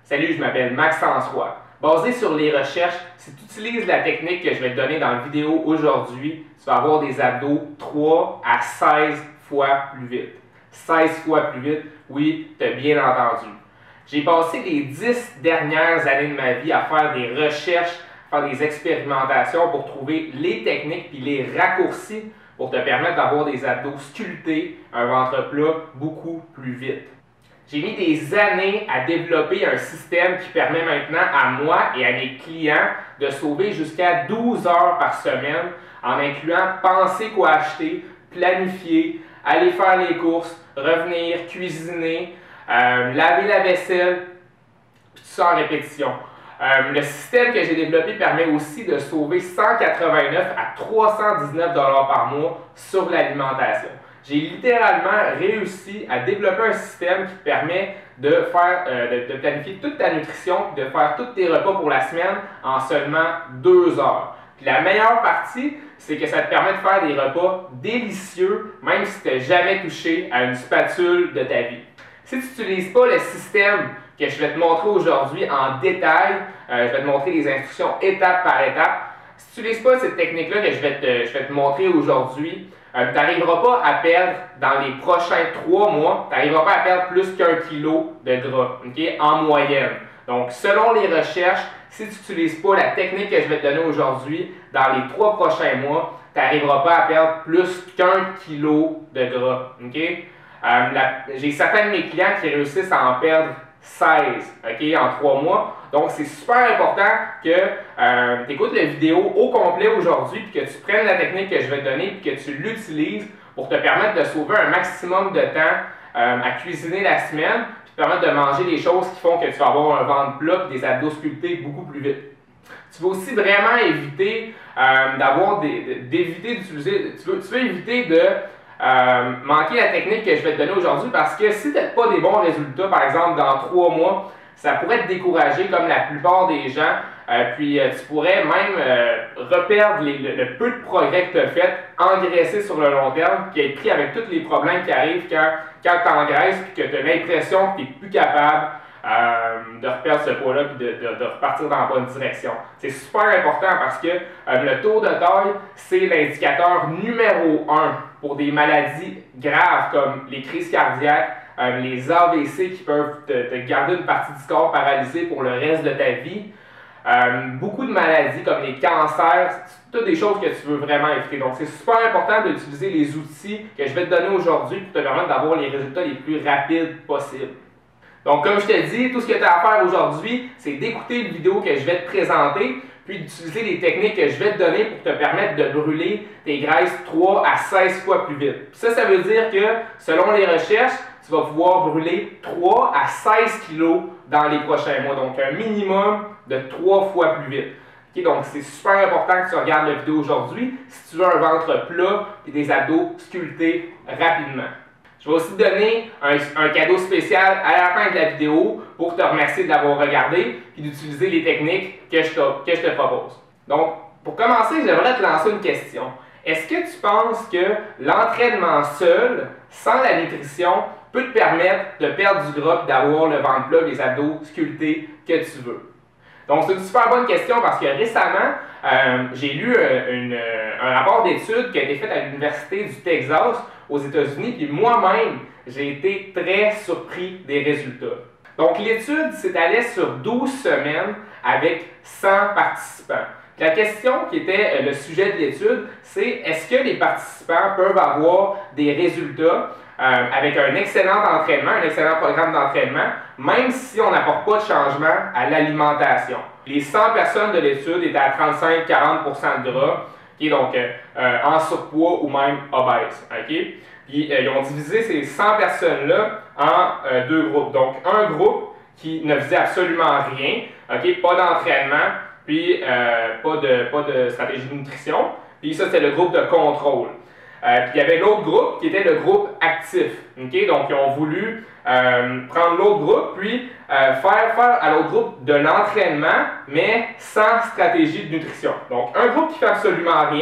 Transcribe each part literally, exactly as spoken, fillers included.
Salut, je m'appelle Maxence Roy. Basé sur les recherches, si tu utilises la technique que je vais te donner dans la vidéo aujourd'hui, tu vas avoir des abdos trois à seize fois plus vite. seize fois plus vite, oui, tu as bien entendu. J'ai passé les dix dernières années de ma vie à faire des recherches, à faire des expérimentations pour trouver les techniques et les raccourcis pour te permettre d'avoir des abdos sculptés, un ventre plat beaucoup plus vite. J'ai mis des années à développer un système qui permet maintenant à moi et à mes clients de sauver jusqu'à douze heures par semaine en incluant penser quoi acheter, planifier, aller faire les courses, revenir, cuisiner, euh, laver la vaisselle, tout ça en répétition. Euh, le système que j'ai développé permet aussi de sauver cent quatre-vingt-neuf à trois cent dix-neuf dollars par mois sur l'alimentation. J'ai littéralement réussi à développer un système qui te permet de, faire, euh, de, de planifier toute ta nutrition, de faire tous tes repas pour la semaine en seulement deux heures. Puis la meilleure partie, c'est que ça te permet de faire des repas délicieux, même si tu n'as jamais touché à une spatule de ta vie. Si tu n'utilises pas le système que je vais te montrer aujourd'hui en détail, euh, je vais te montrer les instructions étape par étape. Si tu n'utilises pas cette technique-là que je vais te, je vais te montrer aujourd'hui, euh, tu n'arriveras pas à perdre dans les prochains trois mois, tu n'arriveras pas à perdre plus qu'un kilo de gras, okay, en moyenne. Donc, selon les recherches, si tu n'utilises pas la technique que je vais te donner aujourd'hui, dans les trois prochains mois, tu n'arriveras pas à perdre plus qu'un kilo de gras. Okay? Euh, J'ai certains de mes clients qui réussissent à en perdre seize, okay, en trois mois. Donc, c'est super important que euh, tu écoutes la vidéo au complet aujourd'hui et que tu prennes la technique que je vais te donner et que tu l'utilises pour te permettre de sauver un maximum de temps euh, à cuisiner la semaine et te permettre de manger des choses qui font que tu vas avoir un ventre plat et des abdos sculptés beaucoup plus vite. Tu veux aussi vraiment éviter euh, d'avoir des, d'éviter d'utiliser, tu veux, tu veux éviter de Euh, manquer la technique que je vais te donner aujourd'hui parce que si tu n'as pas des bons résultats, par exemple dans trois mois, ça pourrait te décourager comme la plupart des gens. Euh, puis euh, tu pourrais même euh, reperdre les, le, le peu de progrès que tu as fait, engraisser sur le long terme, puis être pris avec tous les problèmes qui arrivent quand, quand tu engraisses et que tu as l'impression que tu n'es plus capable euh, de reperdre ce poids-là et de, de, de repartir dans la bonne direction. C'est super important parce que euh, le tour de taille, c'est l'indicateur numéro un pour des maladies graves comme les crises cardiaques, euh, les A V C qui peuvent te, te garder une partie du corps paralysée pour le reste de ta vie. Euh, beaucoup de maladies comme les cancers, c'est toutes des choses que tu veux vraiment éviter. Donc, c'est super important d'utiliser les outils que je vais te donner aujourd'hui pour te permettre d'avoir les résultats les plus rapides possibles. Donc, comme je te dis, tout ce que tu as à faire aujourd'hui, c'est d'écouter la vidéo que je vais te présenter, puis d'utiliser les techniques que je vais te donner pour te permettre de brûler tes graisses trois à seize fois plus vite. Puis ça, ça veut dire que, selon les recherches, tu vas pouvoir brûler trois à seize kilos dans les prochains mois. Donc, un minimum de trois fois plus vite. Okay, donc, c'est super important que tu regardes la vidéo aujourd'hui si tu veux un ventre plat et des abdos sculptés rapidement. Je vais aussi te donner un, un cadeau spécial à la fin de la vidéo pour te remercier de l'avoir regardé et d'utiliser les techniques que je, te, que je te propose. Donc, pour commencer, j'aimerais te lancer une question. Est-ce que tu penses que l'entraînement seul, sans la nutrition, peut te permettre de perdre du gras et d'avoir le ventre plat, les abdos sculptés que tu veux? Donc, c'est une super bonne question parce que récemment, euh, j'ai lu euh, une, euh, un rapport d'études qui a été fait à l'Université du Texas aux États-Unis, puis moi-même, j'ai été très surpris des résultats. Donc, l'étude s'étalait sur douze semaines avec cent participants. La question qui était le sujet de l'étude, c'est est-ce que les participants peuvent avoir des résultats euh, avec un excellent entraînement, un excellent programme d'entraînement, même si on n'apporte pas de changement à l'alimentation. Les cent personnes de l'étude étaient à trente-cinq à quarante pour cent de gras, okay, donc euh, en surpoids ou même obèses. Okay? Puis euh, ils ont divisé ces cent personnes-là en euh, deux groupes. Donc un groupe qui ne faisait absolument rien, okay, pas d'entraînement, puis euh, pas, de, pas de stratégie de nutrition. Puis ça, c'était le groupe de contrôle. Euh, puis il y avait l'autre groupe qui était le groupe actif. Okay? Donc, ils ont voulu euh, prendre l'autre groupe, puis euh, faire, faire à l'autre groupe de l'entraînement, mais sans stratégie de nutrition. Donc, un groupe qui fait absolument rien,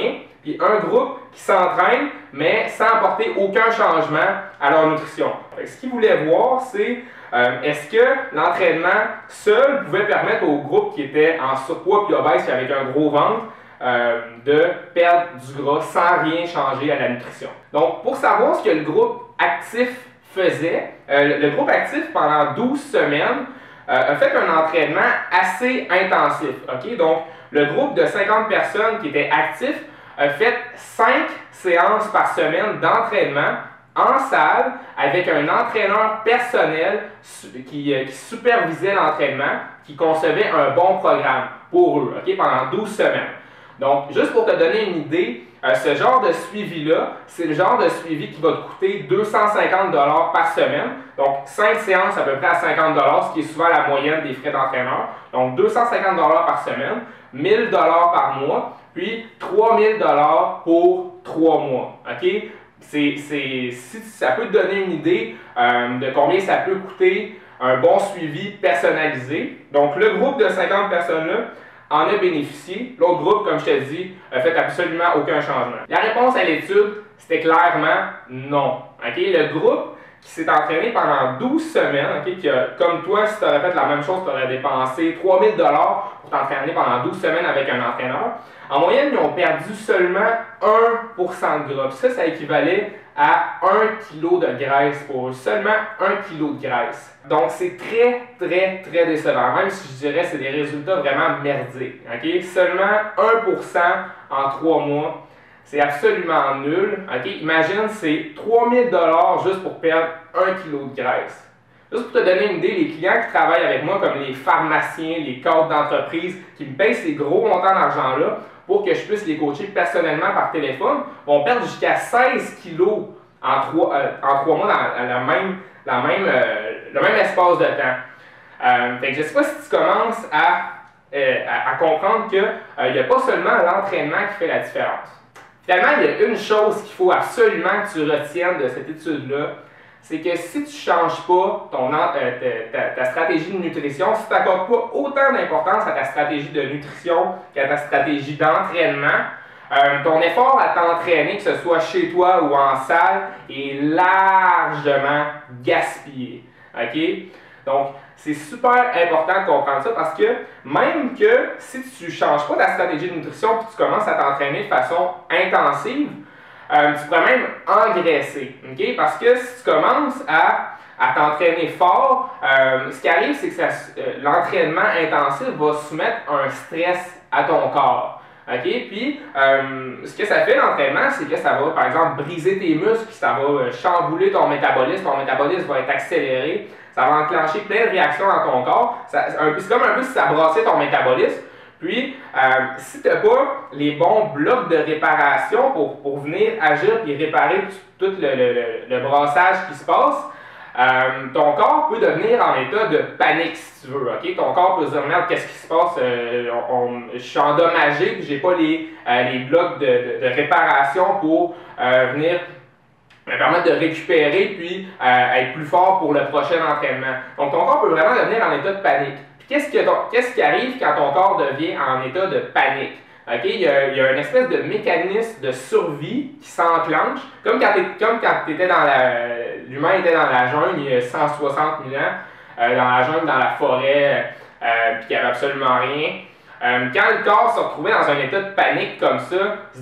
puis un groupe qui s'entraîne, mais sans apporter aucun changement à leur nutrition. Fait que ce qu'ils voulaient voir, c'est euh, est-ce que l'entraînement seul pouvait permettre au groupe qui était en surpoids puis obèse, puis avec un gros ventre, euh, de perdre du gras sans rien changer à la nutrition. Donc, pour savoir ce que le groupe actif faisait, euh, le groupe actif, pendant douze semaines, euh, a fait un entraînement assez intensif. Okay? Donc, le groupe de cinquante personnes qui étaient actifs a fait cinq séances par semaine d'entraînement en salle avec un entraîneur personnel qui, qui supervisait l'entraînement, qui concevait un bon programme pour eux, okay? Pendant douze semaines. Donc, juste pour te donner une idée, euh, ce genre de suivi-là, c'est le genre de suivi qui va te coûter deux cent cinquante dollars par semaine. Donc, cinq séances à peu près à cinquante dollars, ce qui est souvent la moyenne des frais d'entraîneur. Donc, deux cent cinquante dollars par semaine, mille dollars par mois, puis trois mille dollars pour trois mois. Okay? C'est, c'est, si ça peut te donner une idée euh, de combien ça peut coûter un bon suivi personnalisé. Donc, le groupe de cinquante personnes-là en a bénéficié. L'autre groupe, comme je te dis, a fait absolument aucun changement. La réponse à l'étude, c'était clairement non. Okay? Le groupe qui s'est entraîné pendant douze semaines, okay, qui a, comme toi, si tu aurais fait la même chose, tu aurais dépensé trois mille dollars pour t'entraîner pendant douze semaines avec un entraîneur. En moyenne, ils ont perdu seulement un pour cent de gras. Puis ça, ça équivalait à un kilo de graisse pour eux. Seulement un kilo de graisse. Donc, c'est très, très, très décevant. Même si je dirais que c'est des résultats vraiment merdiques. Okay? Seulement un pour cent en trois mois. C'est absolument nul. Okay? Imagine, c'est trois mille dollars juste pour perdre un kilo de graisse. Juste pour te donner une idée, les clients qui travaillent avec moi, comme les pharmaciens, les cadres d'entreprise, qui me payent ces gros montants d'argent-là pour que je puisse les coacher personnellement par téléphone, vont perdre jusqu'à seize kilos en trois, euh, en trois mois dans la même, la même, euh, le même espace de temps. Euh, fait que je ne sais pas si tu commences à, euh, à, à comprendre qu'il n'y a pas seulement l'entraînement qui fait la différence. Finalement, il y a une chose qu'il faut absolument que tu retiennes de cette étude-là, c'est que si tu ne changes pas ton, euh, ta, ta, ta stratégie de nutrition, si tu n'accordes pas autant d'importance à ta stratégie de nutrition qu'à ta stratégie d'entraînement, euh, ton effort à t'entraîner, que ce soit chez toi ou en salle, est largement gaspillé. Okay? Donc, c'est super important de comprendre ça parce que même que si tu ne changes pas ta stratégie de nutrition et que tu commences à t'entraîner de façon intensive, Euh, tu pourrais même engraisser, okay? Parce que si tu commences à, à t'entraîner fort, euh, ce qui arrive, c'est que euh, l'entraînement intensif va soumettre un stress à ton corps. Okay? Puis, euh, ce que ça fait l'entraînement, c'est que ça va, par exemple, briser tes muscles, ça va chambouler ton métabolisme, ton métabolisme va être accéléré, ça va enclencher plein de réactions dans ton corps. C'est comme un peu si ça brassait ton métabolisme. Puis, euh, si tu n'as pas les bons blocs de réparation pour, pour venir agir et réparer tout, tout le, le, le brassage qui se passe, euh, ton corps peut devenir en état de panique, si tu veux. Okay? Ton corps peut se dire, merde, qu'est-ce qui se passe? Euh, on, on, je suis endommagé, puis je n'ai pas les, euh, les blocs de, de, de réparation pour euh, venir me permettre de récupérer puis euh, être plus fort pour le prochain entraînement. Donc, ton corps peut vraiment devenir en état de panique. Qu'est-ce Qu'est-ce qui arrive quand ton corps devient en état de panique? Okay? Il, y a, il y a une espèce de mécanisme de survie qui s'enclenche, comme quand tu étais dans la... L'humain était dans la jungle il y a cent soixante mille ans, euh, dans la jungle, dans la forêt, euh, puis qu'il n'y avait absolument rien. Euh, quand le corps se retrouvait dans un état de panique comme ça,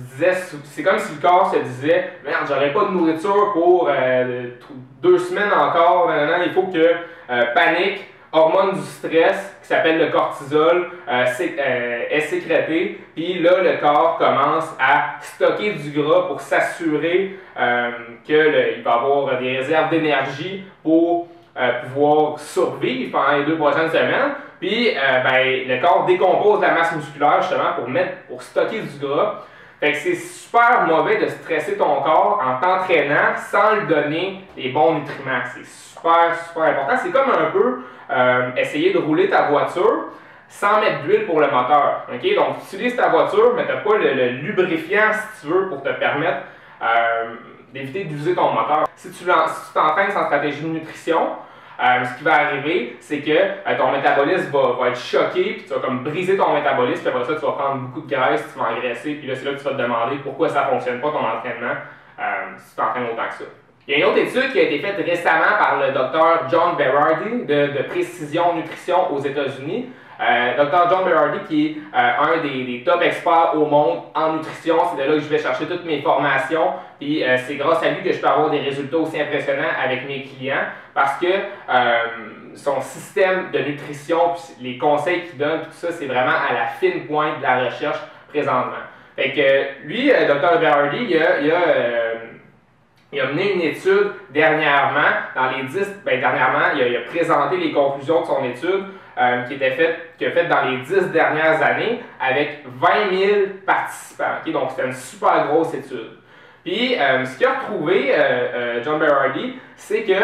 c'est comme si le corps se disait « Merde, j'aurais pas de nourriture pour euh, deux semaines encore, maintenant, il faut que euh, panique ». Hormone du stress qui s'appelle le cortisol euh, est, euh, est sécrété, puis là le corps commence à stocker du gras pour s'assurer euh, qu'il va avoir des réserves d'énergie pour euh, pouvoir survivre pendant les deux prochaines semaines. Puis euh, ben, le corps décompose la masse musculaire justement pour, mettre, pour stocker du gras. Fait que c'est super mauvais de stresser ton corps en t'entraînant sans lui donner les bons nutriments. C'est super, super important. C'est comme un peu euh, essayer de rouler ta voiture sans mettre d'huile pour le moteur. Okay? Donc, tu utilises ta voiture, mais tu n'as pas le, le lubrifiant, si tu veux, pour te permettre euh, d'éviter d'user ton moteur. Si tu si t'entraînes sans stratégie de nutrition, euh, ce qui va arriver, c'est que euh, ton métabolisme va, va être choqué, puis tu vas comme briser ton métabolisme, puis après ça, tu vas prendre beaucoup de graisse, tu vas engraisser, puis là, c'est là que tu vas te demander pourquoi ça ne fonctionne pas ton entraînement euh, si tu t'entraînes autant que ça. Il y a une autre étude qui a été faite récemment par le docteur John Berardi de, de Précision Nutrition aux États-Unis. Euh, docteur John Berardi qui est euh, un des, des top experts au monde en nutrition. C'est de là que je vais chercher toutes mes formations. Puis euh, c'est grâce à lui que je peux avoir des résultats aussi impressionnants avec mes clients parce que euh, son système de nutrition, puis les conseils qu'il donne, tout ça, c'est vraiment à la fine pointe de la recherche présentement. Fait que lui, euh, docteur Berardi, il a, il a euh, Il a mené une étude dernièrement, dans les dix, ben dernièrement, il a, il a présenté les conclusions de son étude euh, qui était faite, qui a fait dans les dix dernières années avec vingt mille participants. Okay? Donc c'était une super grosse étude. Puis euh, ce qu'il a retrouvé, euh, euh, John Berardi, c'est que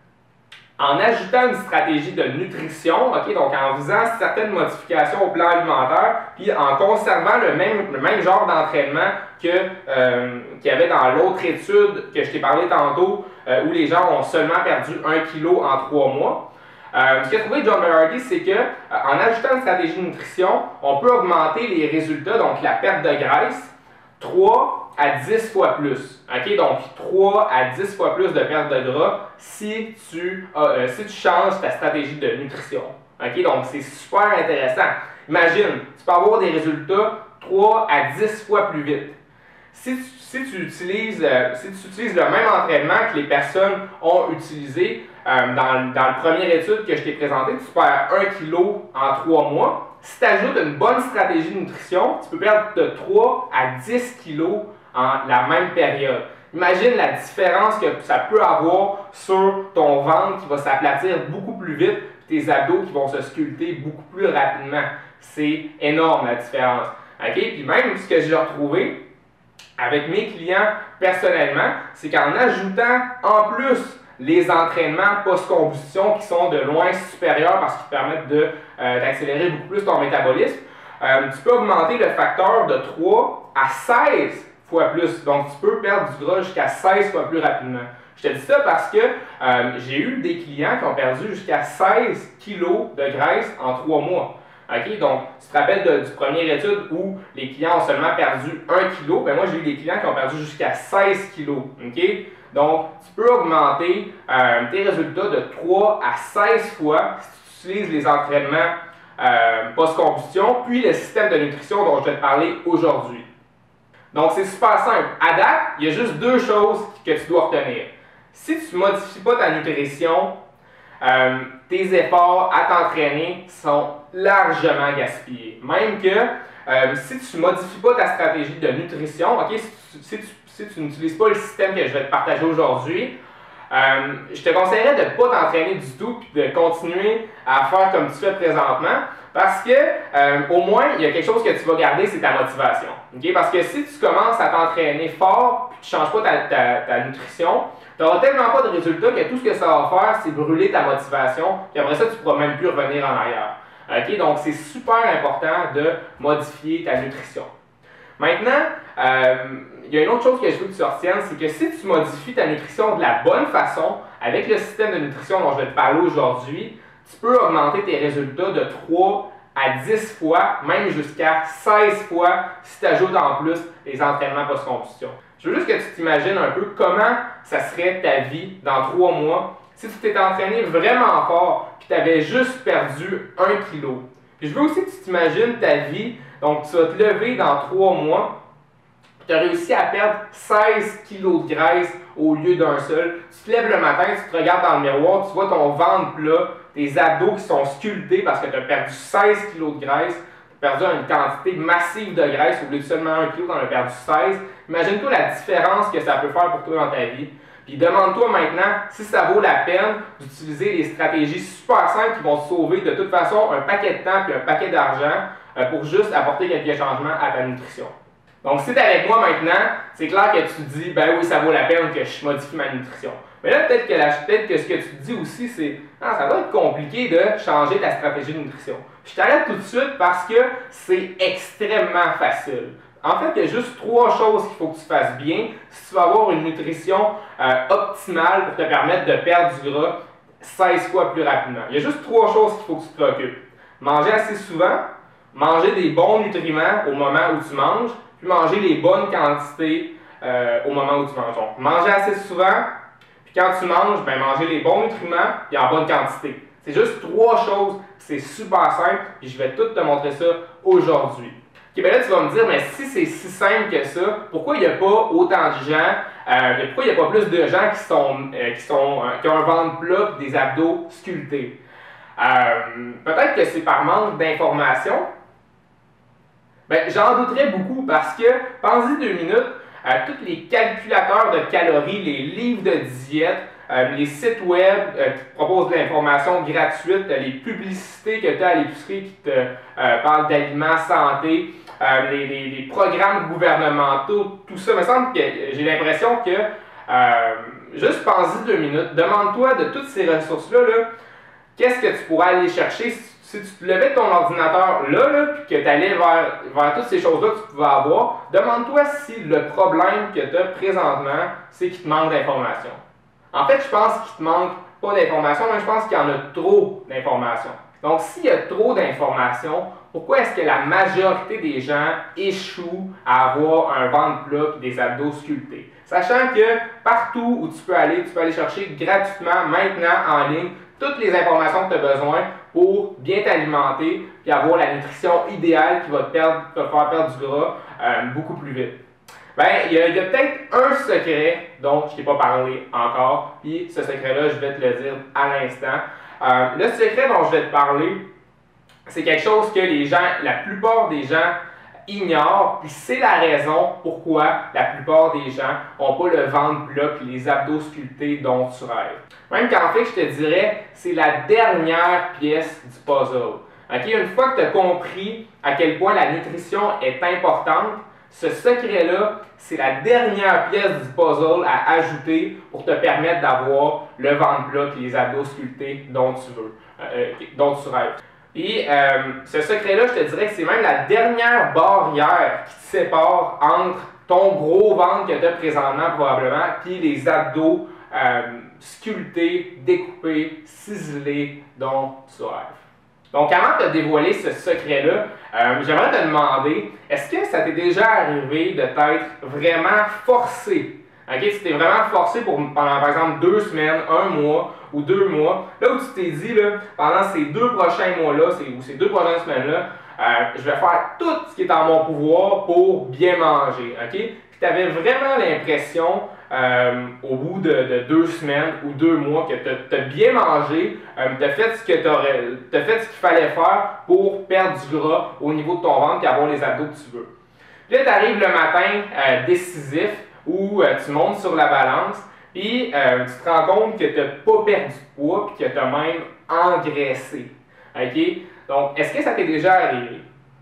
en ajoutant une stratégie de nutrition, okay, donc en faisant certaines modifications au plan alimentaire, puis en conservant le même, le même genre d'entraînement que, euh, qu'il y avait dans l'autre étude que je t'ai parlé tantôt, euh, où les gens ont seulement perdu un kilo en trois mois. Euh, ce qu'a trouvé John Berardi, c'est que euh, en ajoutant une stratégie de nutrition, on peut augmenter les résultats, donc la perte de graisse, trois à dix fois plus. Okay? Donc, trois à dix fois plus de perte de gras si tu, euh, si tu changes ta stratégie de nutrition. Okay? Donc, c'est super intéressant. Imagine, tu peux avoir des résultats trois à dix fois plus vite. Si tu, si tu, utilises, euh, si tu utilises le même entraînement que les personnes ont utilisé euh, dans, dans la première étude que je t'ai présentée, tu perds un kilo en trois mois. Si tu ajoutes une bonne stratégie de nutrition, tu peux perdre de trois à dix kilos en la même période. Imagine la différence que ça peut avoir sur ton ventre qui va s'aplatir beaucoup plus vite, et tes abdos qui vont se sculpter beaucoup plus rapidement. C'est énorme la différence. Okay? Puis même ce que j'ai retrouvé avec mes clients personnellement, c'est qu'en ajoutant en plus les entraînements post-combustion qui sont de loin supérieurs parce qu'ils permettent de, euh, d'accélérer beaucoup plus ton métabolisme, euh, tu peux augmenter le facteur de trois à seize fois plus. Donc, tu peux perdre du gras jusqu'à seize fois plus rapidement. Je te dis ça parce que euh, j'ai eu des clients qui ont perdu jusqu'à seize kilos de graisse en trois mois. Okay? Donc, tu te rappelles de, du première étude où les clients ont seulement perdu un kilo, ben moi j'ai eu des clients qui ont perdu jusqu'à seize kilos. Okay? Donc, tu peux augmenter euh, tes résultats de trois à seize fois si tu utilises les entraînements euh, post-combustion, puis le système de nutrition dont je vais te parler aujourd'hui. Donc, c'est super simple. À date, il y a juste deux choses que tu dois retenir. Si tu ne modifies pas ta nutrition, euh, tes efforts à t'entraîner sont largement gaspillés. Même que euh, si tu ne modifies pas ta stratégie de nutrition, okay, si tu, si tu, si tu n'utilises pas le système que je vais te partager aujourd'hui, euh, je te conseillerais de ne pas t'entraîner du tout et de continuer à faire comme tu fais présentement. Parce que, euh, au moins, il y a quelque chose que tu vas garder, c'est ta motivation. Okay? Parce que si tu commences à t'entraîner fort et tu ne changes pas ta, ta, ta nutrition, tu n'auras tellement pas de résultats que tout ce que ça va faire, c'est brûler ta motivation. Puis après ça, tu ne pourras même plus revenir en arrière. Okay? Donc, c'est super important de modifier ta nutrition. Maintenant, euh, il y a une autre chose que je veux que tu retiennes, c'est que si tu modifies ta nutrition de la bonne façon, avec le système de nutrition dont je vais te parler aujourd'hui, tu peux augmenter tes résultats de trois à dix fois, même jusqu'à seize fois si tu ajoutes en plus les entraînements post-combustion. Je veux juste que tu t'imagines un peu comment ça serait ta vie dans trois mois si tu t'étais entraîné vraiment fort et tu avais juste perdu un kilo. Puis je veux aussi que tu t'imagines ta vie, donc tu vas te lever dans trois mois, tu as réussi à perdre seize kilos de graisse au lieu d'un seul. Tu te lèves le matin, tu te regardes dans le miroir, tu vois ton ventre plat, tes abdos qui sont sculptés parce que tu as perdu seize kilos de graisse, tu as perdu une quantité massive de graisse, au lieu de seulement un kilo, tu en as perdu seize. Imagine-toi la différence que ça peut faire pour toi dans ta vie. Puis demande-toi maintenant si ça vaut la peine d'utiliser des stratégies super simples qui vont te sauver de toute façon un paquet de temps et un paquet d'argent euh, pour juste apporter quelques changements à ta nutrition. Donc, si tu es avec moi maintenant, c'est clair que tu te dis, ben oui, ça vaut la peine que je modifie ma nutrition. Mais là, peut-être que, peut que ce que tu te dis aussi, c'est, ah, ça va être compliqué de changer ta stratégie de nutrition. Je t'arrête tout de suite parce que c'est extrêmement facile. En fait, il y a juste trois choses qu'il faut que tu fasses bien si tu veux avoir une nutrition euh, optimale pour te permettre de perdre du gras seize fois plus rapidement. Il y a juste trois choses qu'il faut que tu te préoccupes. Manger assez souvent, manger des bons nutriments au moment où tu manges, puis manger les bonnes quantités euh, au moment où tu manges. Donc, manger assez souvent, puis quand tu manges, ben, manger les bons nutriments et en bonne quantité. C'est juste trois choses, c'est super simple, et je vais tout te montrer ça aujourd'hui. Ok, ben là tu vas me dire, mais si c'est si simple que ça, pourquoi il n'y a pas autant de gens, euh, pourquoi il n'y a pas plus de gens qui, sont, euh, qui, sont, euh, qui ont un ventre plat et des abdos sculptés? Euh, Peut-être que c'est par manque d'informations. Ben, j'en douterais beaucoup parce que, pensez deux minutes, euh, tous les calculateurs de calories, les livres de diète, euh, les sites web euh, qui te proposent de l'information gratuite, les publicités que tu as à l'épicerie qui te euh, parlent d'aliments, santé, euh, les, les, les programmes gouvernementaux, tout ça, il me semble que j'ai l'impression que, euh, juste pense-y deux minutes, demande-toi de toutes ces ressources-là, là, qu'est-ce que tu pourrais aller chercher si tu te levais de ton ordinateur là, là puis que tu allais vers, vers toutes ces choses-là que tu pouvais avoir, demande-toi si le problème que tu as présentement, c'est qu'il te manque d'informations. En fait, je pense qu'il te manque pas d'informations, mais je pense qu'il y en a trop d'informations. Donc, s'il y a trop d'informations, pourquoi est-ce que la majorité des gens échouent à avoir un ventre plat et des abdos sculptés? Sachant que partout où tu peux aller, tu peux aller chercher gratuitement, maintenant, en ligne, toutes les informations que tu as besoin pour bien t'alimenter et avoir la nutrition idéale qui va te, perdre, te faire perdre du gras euh, beaucoup plus vite. Ben, il y a, a peut-être un secret dont je ne t'ai pas parlé encore, puis ce secret-là, je vais te le dire à l'instant. Euh, le secret dont je vais te parler, c'est quelque chose que les gens, la plupart des gens ignorent, puis c'est la raison pourquoi la plupart des gens n'ont pas le ventre plat et les abdos sculptés dont tu rêves. Même qu'en fait, je te dirais, c'est la dernière pièce du puzzle. Okay? Une fois que tu as compris à quel point la nutrition est importante, ce secret-là, c'est la dernière pièce du puzzle à ajouter pour te permettre d'avoir le ventre plat et les abdos sculptés dont tu veux, euh, dont tu rêves. Et euh, ce secret-là, je te dirais que c'est même la dernière barrière qui te sépare entre ton gros ventre que tu as présentement probablement, puis les abdos euh, sculptés, découpés, ciselés dont tu rêves. Donc, avant de te dévoiler ce secret-là, euh, j'aimerais te demander, est-ce que ça t'est déjà arrivé de t'être vraiment forcé? Okay? Tu t'es vraiment forcé pour, pendant, par exemple, deux semaines, un mois ou deux mois, là où tu t'es dit, là, pendant ces deux prochains mois-là, ou ces deux prochaines semaines-là, euh, je vais faire tout ce qui est en mon pouvoir pour bien manger. Okay? Puis tu avais vraiment l'impression, euh, au bout de, de deux semaines ou deux mois, que tu as bien mangé, euh, tu as fait ce que t'as fait ce qu'il fallait faire pour perdre du gras au niveau de ton ventre et avoir les abdos que tu veux. Puis là, tu arrives le matin euh, décisif où euh, tu montes sur la balance et euh, tu te rends compte que tu n'as pas perdu de poids et que tu as même engraissé. Okay? Donc, est-ce que ça t'est déjà arrivé?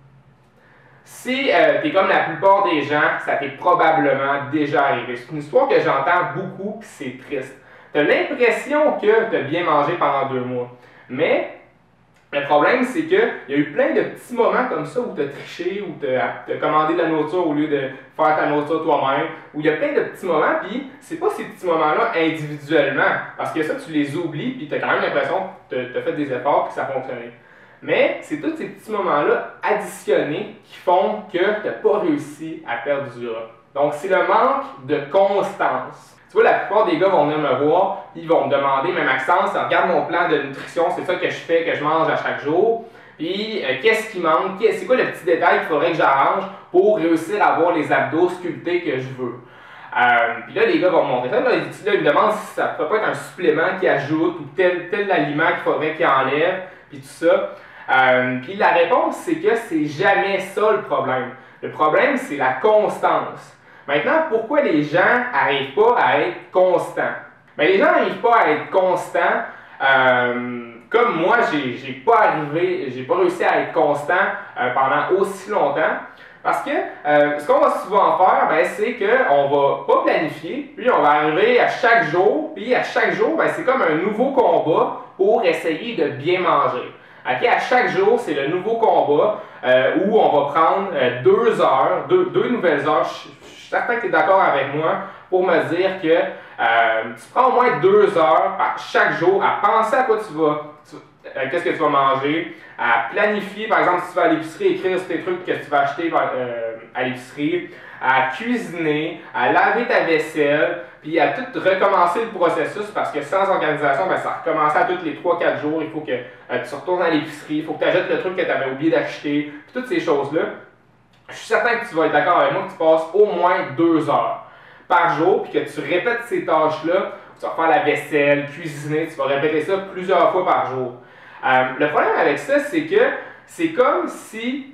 Si euh, tu es comme la plupart des gens, ça t'est probablement déjà arrivé. C'est une histoire que j'entends beaucoup et c'est triste. Tu as l'impression que tu as bien mangé pendant deux mois. Mais le problème, c'est qu'il y a eu plein de petits moments comme ça où tu as triché, où tu as commandé de la nourriture au lieu de faire ta nourriture toi-même, où il y a plein de petits moments, puis c'est pas ces petits moments-là individuellement, parce que ça, tu les oublies, puis tu as quand même l'impression que tu as fait des efforts et que ça a fonctionné. Mais c'est tous ces petits moments-là additionnés qui font que tu n'as pas réussi à perdre du gras. Donc, c'est le manque de constance. Tu vois, la plupart des gars vont venir me voir, ils vont me demander, mais Maxence, regarde mon plan de nutrition, c'est ça que je fais, que je mange à chaque jour. Puis, euh, qu'est-ce qui manque? C'est quoi le petit détail qu'il faudrait que j'arrange pour réussir à avoir les abdos sculptés que je veux? Euh, puis là, les gars vont me montrer ça. Là, là, ils me demandent si ça peut pas être un supplément qu'ils ajoutent ou tel, tel aliment qu'il faudrait qu'ils enlèvent, puis tout ça. Euh, puis la réponse, c'est que c'est jamais ça le problème. Le problème, c'est la constance. Maintenant, pourquoi les gens n'arrivent pas à être constants? Bien, les gens n'arrivent pas à être constants. Euh, comme moi, j'ai pas arrivé, j'ai pas réussi à être constant euh, pendant aussi longtemps. Parce que euh, ce qu'on va souvent faire, ben, c'est qu'on va pas planifier, puis on va arriver à chaque jour, puis à chaque jour, ben, c'est comme un nouveau combat pour essayer de bien manger. Okay, à chaque jour, c'est le nouveau combat euh, où on va prendre euh, deux heures, deux, deux nouvelles heures. Je, je suis certain que tu es d'accord avec moi pour me dire que euh, tu prends au moins deux heures par chaque jour à penser à quoi tu vas, tu, euh, qu'est-ce que tu vas manger, à planifier, par exemple, si tu vas à l'épicerie, écrire sur tes trucs que tu vas acheter euh, à l'épicerie, à cuisiner, à laver ta vaisselle, puis à tout recommencer le processus parce que sans organisation, ben, ça recommence à tous les trois quatre jours. Il faut que euh, tu retournes à l'épicerie, il faut que tu achètes le truc que tu avais oublié d'acheter, puis toutes ces choses-là. Je suis certain que tu vas être d'accord avec moi que tu passes au moins deux heures par jour, puis que tu répètes ces tâches-là. Tu vas faire la vaisselle, cuisiner, tu vas répéter ça plusieurs fois par jour. Euh, le problème avec ça, c'est que c'est comme si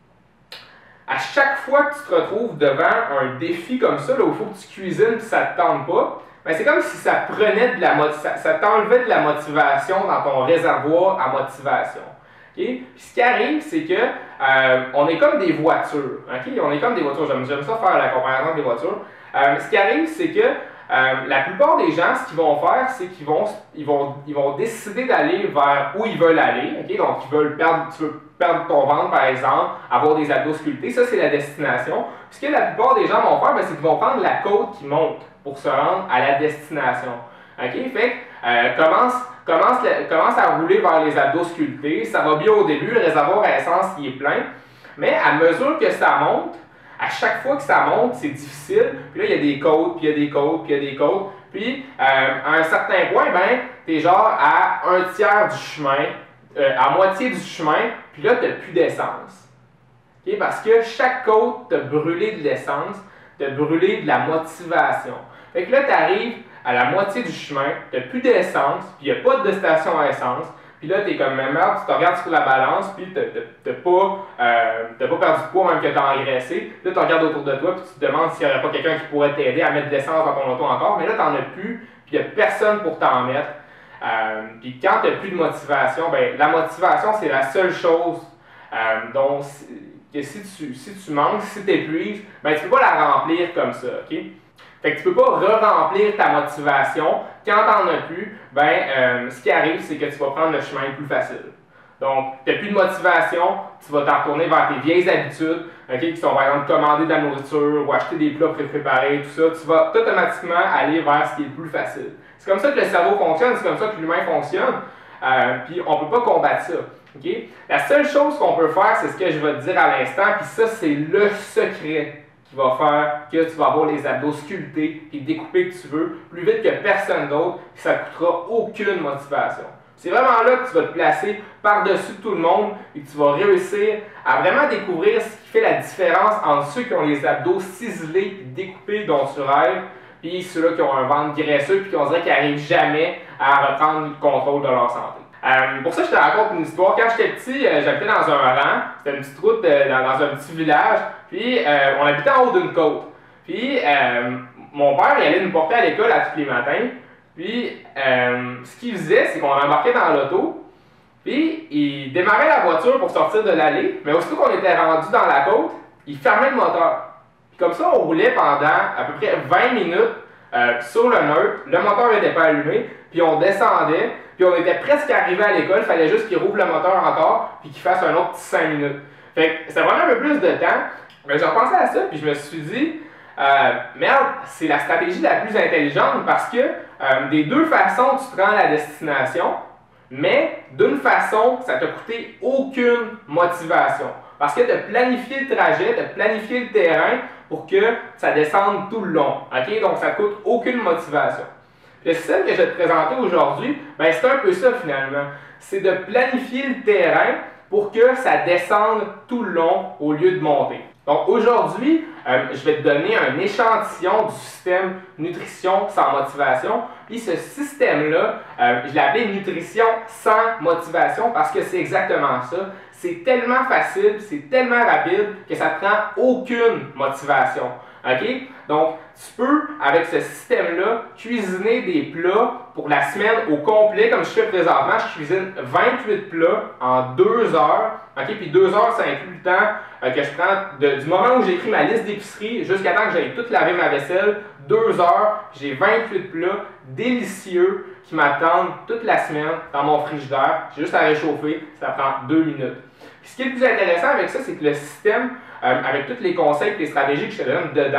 à chaque fois que tu te retrouves devant un défi comme ça, là, où il faut que tu cuisines et ça ne te tente pas, ben c'est comme si ça prenait de la ça, ça t'enlevait de la motivation dans ton réservoir à motivation. Okay? Puis ce qui arrive, c'est que euh, on est comme des voitures. Okay? On est comme des voitures. J'aime, j'aime ça faire la comparaison des voitures. Euh, ce qui arrive, c'est que euh, la plupart des gens, ce qu'ils vont faire, c'est qu'ils vont, ils vont, ils vont décider d'aller vers où ils veulent aller. Okay? Donc, ils veulent perdre, tu veux perdre ton ventre, par exemple, avoir des abdos sculptés. Ça, c'est la destination. Puis ce que la plupart des gens vont faire, ben, c'est qu'ils vont prendre la côte qui monte pour se rendre à la destination. Okay? Fait que, euh, commence, commence, commence à rouler vers les abdos sculptés. Ça va bien au début, le réservoir à essence qui est plein. Mais à mesure que ça monte, à chaque fois que ça monte, c'est difficile. Puis là, il y a des côtes, puis il y a des côtes, puis il y a des côtes. Puis, euh, à un certain point, ben, tu es genre à un tiers du chemin, euh, à moitié du chemin, puis là, tu n'as plus d'essence. Okay? Parce que chaque côte t'a brûlé de l'essence, t'a brûlé de la motivation. Fait que là, tu arrives à la moitié du chemin, tu n'as plus d'essence, puis il n'y a pas de station à essence. Puis là, tu es comme même merde, tu te regardes sur la balance, puis tu n'as pas, euh, pas perdu de poids, même que tu as engraissé. Là, tu regardes autour de toi, puis tu te demandes s'il n'y aurait pas quelqu'un qui pourrait t'aider à mettre de l'essence dans ton auto encore. Mais là, tu n'en as plus, puis il n'y a personne pour t'en mettre. Euh, puis quand tu n'as plus de motivation, ben, la motivation, c'est la seule chose euh, dont que si tu, si tu manques, si tu épuises, ben, tu ne peux pas la remplir comme ça. Okay? Fait que tu ne peux pas re-remplir ta motivation. Quand tu n'en as plus, ben, euh, ce qui arrive, c'est que tu vas prendre le chemin le plus facile. Donc, tu n'as plus de motivation, tu vas t'en retourner vers tes vieilles habitudes, okay, qui sont par exemple commander de la nourriture ou acheter des plats pré-préparés, tout ça. Tu vas automatiquement aller vers ce qui est le plus facile. C'est comme ça que le cerveau fonctionne, c'est comme ça que l'humain fonctionne. Euh, puis on ne peut pas combattre ça. Okay? La seule chose qu'on peut faire, c'est ce que je vais te dire à l'instant, puis ça, c'est le secret qui va faire que tu vas avoir les abdos sculptés et découpés que tu veux, plus vite que personne d'autre, et ça ne coûtera aucune motivation. C'est vraiment là que tu vas te placer par-dessus tout le monde et que tu vas réussir à vraiment découvrir ce qui fait la différence entre ceux qui ont les abdos ciselés et découpés dont tu rêves, puis ceux-là qui ont un ventre graisseux et qui on dirait qu'ils n'arrivent jamais à reprendre le contrôle de leur santé. Euh, pour ça, je te raconte une histoire. Quand j'étais petit, euh, j'habitais dans un rang. C'était une petite route euh, dans, dans un petit village. Puis, euh, on habitait en haut d'une côte. Puis, euh, mon père, il allait nous porter à l'école à tous les matins. Puis, euh, ce qu'il faisait, c'est qu'on embarquait dans l'auto. Puis, il démarrait la voiture pour sortir de l'allée. Mais aussitôt qu'on était rendu dans la côte, il fermait le moteur. Puis, comme ça, on roulait pendant à peu près vingt minutes euh, sur le neutre. Le moteur n'était pas allumé. Puis, on descendait. Puis on était presque arrivé à l'école, il fallait juste qu'il rouvre le moteur encore, puis qu'il fasse un autre petit cinq minutes. Fait que ça prenait un peu plus de temps, mais j'ai repensé à ça, puis je me suis dit, euh, merde, c'est la stratégie la plus intelligente parce que euh, des deux façons, tu te rends à la destination, mais d'une façon, ça t'a coûté aucune motivation. Parce que tu as planifié le trajet, tu as planifié le terrain pour que ça descende tout le long. Okay? Donc ça ne coûte aucune motivation. Le système que je vais te présenter aujourd'hui, ben c'est un peu ça finalement. C'est de planifier le terrain pour que ça descende tout le long au lieu de monter. Donc aujourd'hui, euh, je vais te donner un échantillon du système nutrition sans motivation. Puis ce système-là, euh, je l'ai appelé nutrition sans motivation parce que c'est exactement ça. C'est tellement facile, c'est tellement rapide que ça ne prend aucune motivation. Okay? Donc, tu peux, avec ce système-là, cuisiner des plats pour la semaine au complet, comme je fais présentement. Je cuisine vingt-huit plats en deux heures. Okay? Puis deux heures, ça inclut le temps euh, que je prends de, du moment où j'écris ma liste d'épicerie jusqu'à temps que j'aille tout laver ma vaisselle. Deux heures, j'ai vingt-huit plats délicieux qui m'attendent toute la semaine dans mon frigidaire. J'ai juste à réchauffer, ça prend deux minutes. Puis ce qui est le plus intéressant avec ça, c'est que le système, euh, avec tous les conseils et les stratégies que je te donne dedans,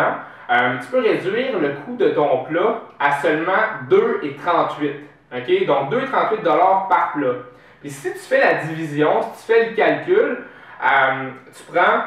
euh, tu peux réduire le coût de ton plat à seulement deux virgule trente-huit. Okay? Donc deux virgule trente-huit dollars par plat. Puis si tu fais la division, si tu fais le calcul, euh, tu prends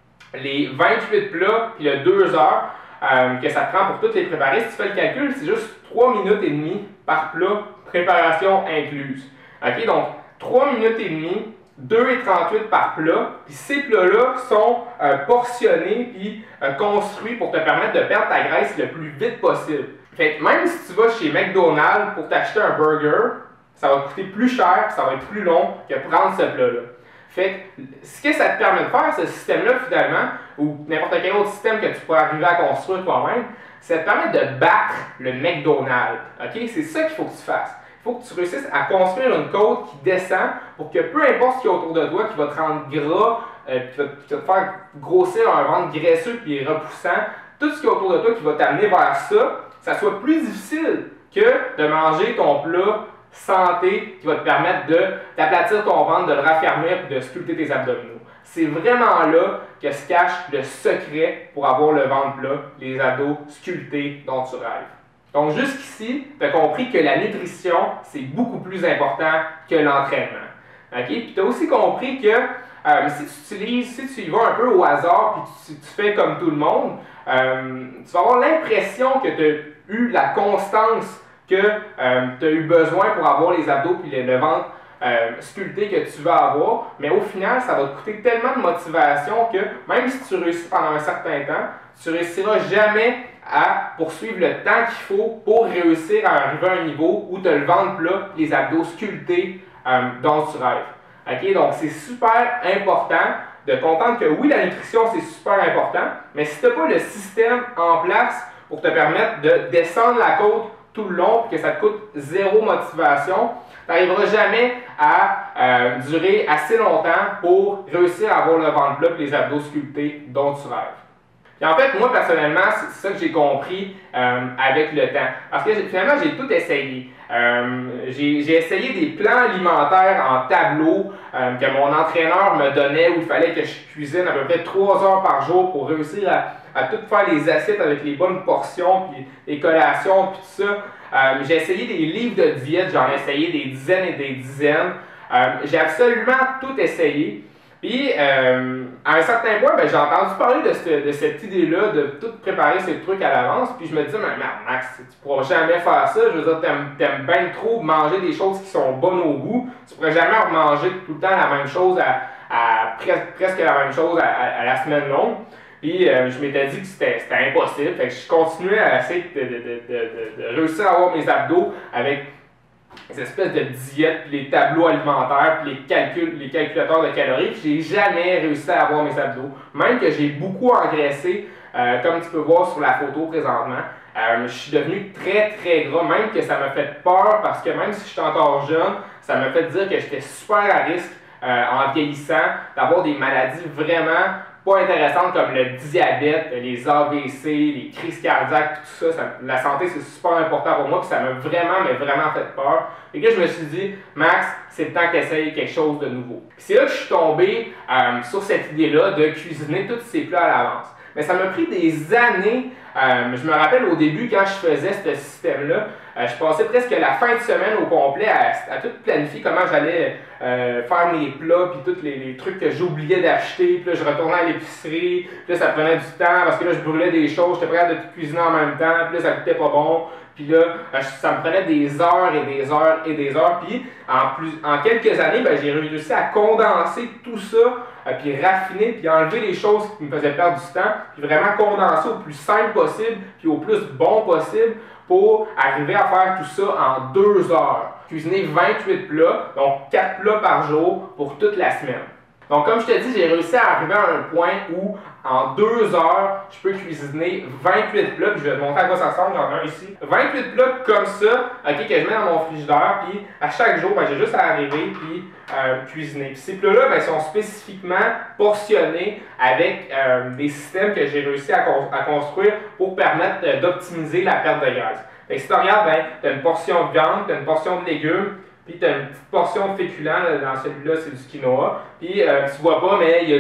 les vingt-huit plats puis le deux heures euh, que ça te prend pour toutes les préparer. Si tu fais le calcul, c'est juste trois minutes et demie par plat, préparation incluse. Okay? Donc trois minutes et demie, deux virgule trente-huit par plat, puis ces plats-là sont euh, portionnés puis euh, construits pour te permettre de perdre ta graisse le plus vite possible. Fait que même si tu vas chez McDonald's pour t'acheter un burger, ça va coûter plus cher, ça va être plus long que prendre ce plat-là. Fait que ce que ça te permet de faire, ce système-là finalement, ou n'importe quel autre système que tu pourrais arriver à construire toi-même, ça te permet de battre le McDonald's. Okay? C'est ça qu'il faut que tu fasses. Il faut que tu réussisses à construire une côte qui descend pour que peu importe ce qu'il y a autour de toi, qui va te rendre gras, euh, qui, va, qui va te faire grossir un ventre graisseux et repoussant, tout ce qu'il y a autour de toi qui va t'amener vers ça, ça soit plus difficile que de manger ton plat santé qui va te permettre de d'aplatir ton ventre, de le raffermir et de sculpter tes abdominaux. C'est vraiment là que se cache le secret pour avoir le ventre plat, les abdos sculptés dont tu rêves. Donc jusqu'ici, tu as compris que la nutrition, c'est beaucoup plus important que l'entraînement. Okay? Puis tu as aussi compris que euh, si tu utilises, si tu y vas un peu au hasard puis tu, tu fais comme tout le monde, euh, tu vas avoir l'impression que tu as eu la constance que euh, tu as eu besoin pour avoir les abdos puis le, le ventre euh, sculpté que tu vas avoir, mais au final, ça va te coûter tellement de motivation que même si tu réussis pendant un certain temps, tu ne réussiras jamais à poursuivre le temps qu'il faut pour réussir à arriver à un niveau où tu as le ventre plat et les abdos sculptés euh, dont tu rêves. Okay? Donc, c'est super important de comprendre que oui, la nutrition, c'est super important, mais si tu n'as pas le système en place pour te permettre de descendre la côte tout le long et que ça te coûte zéro motivation, tu n'arriveras jamais à euh, durer assez longtemps pour réussir à avoir le ventre plat et les abdos sculptés dont tu rêves. Et en fait, moi, personnellement, c'est ça que j'ai compris euh, avec le temps. Parce que finalement, j'ai tout essayé. Euh, j'ai essayé des plans alimentaires en tableau euh, que mon entraîneur me donnait où il fallait que je cuisine à peu près trois heures par jour pour réussir à, à tout faire les assiettes avec les bonnes portions, puis les collations, puis tout ça. Euh, j'ai essayé des livres de diète, j'en ai essayé des dizaines et des dizaines. Euh, j'ai absolument tout essayé. Puis, euh, à un certain point, ben, j'ai entendu parler de, ce, de cette idée-là, de tout préparer ces trucs à l'avance. Puis je me disais, mais Max, tu pourras jamais faire ça. Je veux dire, t'aimes, t'aimes bien trop manger des choses qui sont bonnes au goût. Tu pourrais jamais remanger tout le temps la même chose, à, à presque, presque la même chose à, à, à la semaine longue. Puis euh, je m'étais dit que c'était impossible. Fait que je continuais à essayer de, de, de, de, de, de réussir à avoir mes abdos avec ces espèces de diètes, puis les tableaux alimentaires, puis les, calculs, les calculateurs de calories. J'ai jamais réussi à avoir mes abdos. Même que j'ai beaucoup engraissé, euh, comme tu peux voir sur la photo présentement. Euh, je suis devenu très très gras, même que ça m'a fait peur parce que même si je suis encore jeune, ça m'a fait dire que j'étais super à risque euh, en vieillissant d'avoir des maladies vraiment pas intéressantes comme le diabète, les A V C, les crises cardiaques, tout ça. ça la santé, c'est super important pour moi, puis ça m'a vraiment, mais vraiment fait peur. Et que je me suis dit, Max, c'est le temps que tu essayes quelque chose de nouveau. C'est là que je suis tombé euh, sur cette idée-là de cuisiner tous ces plats à l'avance. Mais ça m'a pris des années. Euh, je me rappelle au début, quand je faisais ce système-là, euh, je passais presque la fin de semaine au complet à, à tout planifier comment j'allais euh, faire mes plats, puis tous les, les trucs que j'oubliais d'acheter. Puis là, je retournais à l'épicerie, puis là, ça prenait du temps parce que là, je brûlais des choses, j'étais prêt à tout cuisiner en même temps, puis là, ça coûtait pas bon. Puis là, ça me prenait des heures et des heures et des heures. Puis en, plus, en quelques années, ben, j'ai réussi à condenser tout ça, euh, puis raffiner, puis enlever les choses qui me faisaient perdre du temps, puis vraiment condenser au plus simple possible, puis au plus bon possible pour arriver à faire tout ça en deux heures. Cuisiner vingt-huit plats, donc quatre plats par jour pour toute la semaine. Donc, comme je te dis, j'ai réussi à arriver à un point où, en deux heures, je peux cuisiner vingt-huit plats, puis je vais te montrer à quoi ça ressemble, j'en ai un ici. vingt-huit plats comme ça, ok, que je mets dans mon frigidaire, puis à chaque jour, ben, j'ai juste à arriver, puis euh, cuisiner. Puis ces plats-là, ben, sont spécifiquement portionnés avec euh, des systèmes que j'ai réussi à, con à construire pour permettre euh, d'optimiser la perte de graisse. Fait que si tu regardes, ben, tu as une portion de viande, tu as une portion de légumes, puis tu as une petite portion de féculents, dans celui-là, c'est du quinoa. Puis euh, tu vois pas, mais il y a du,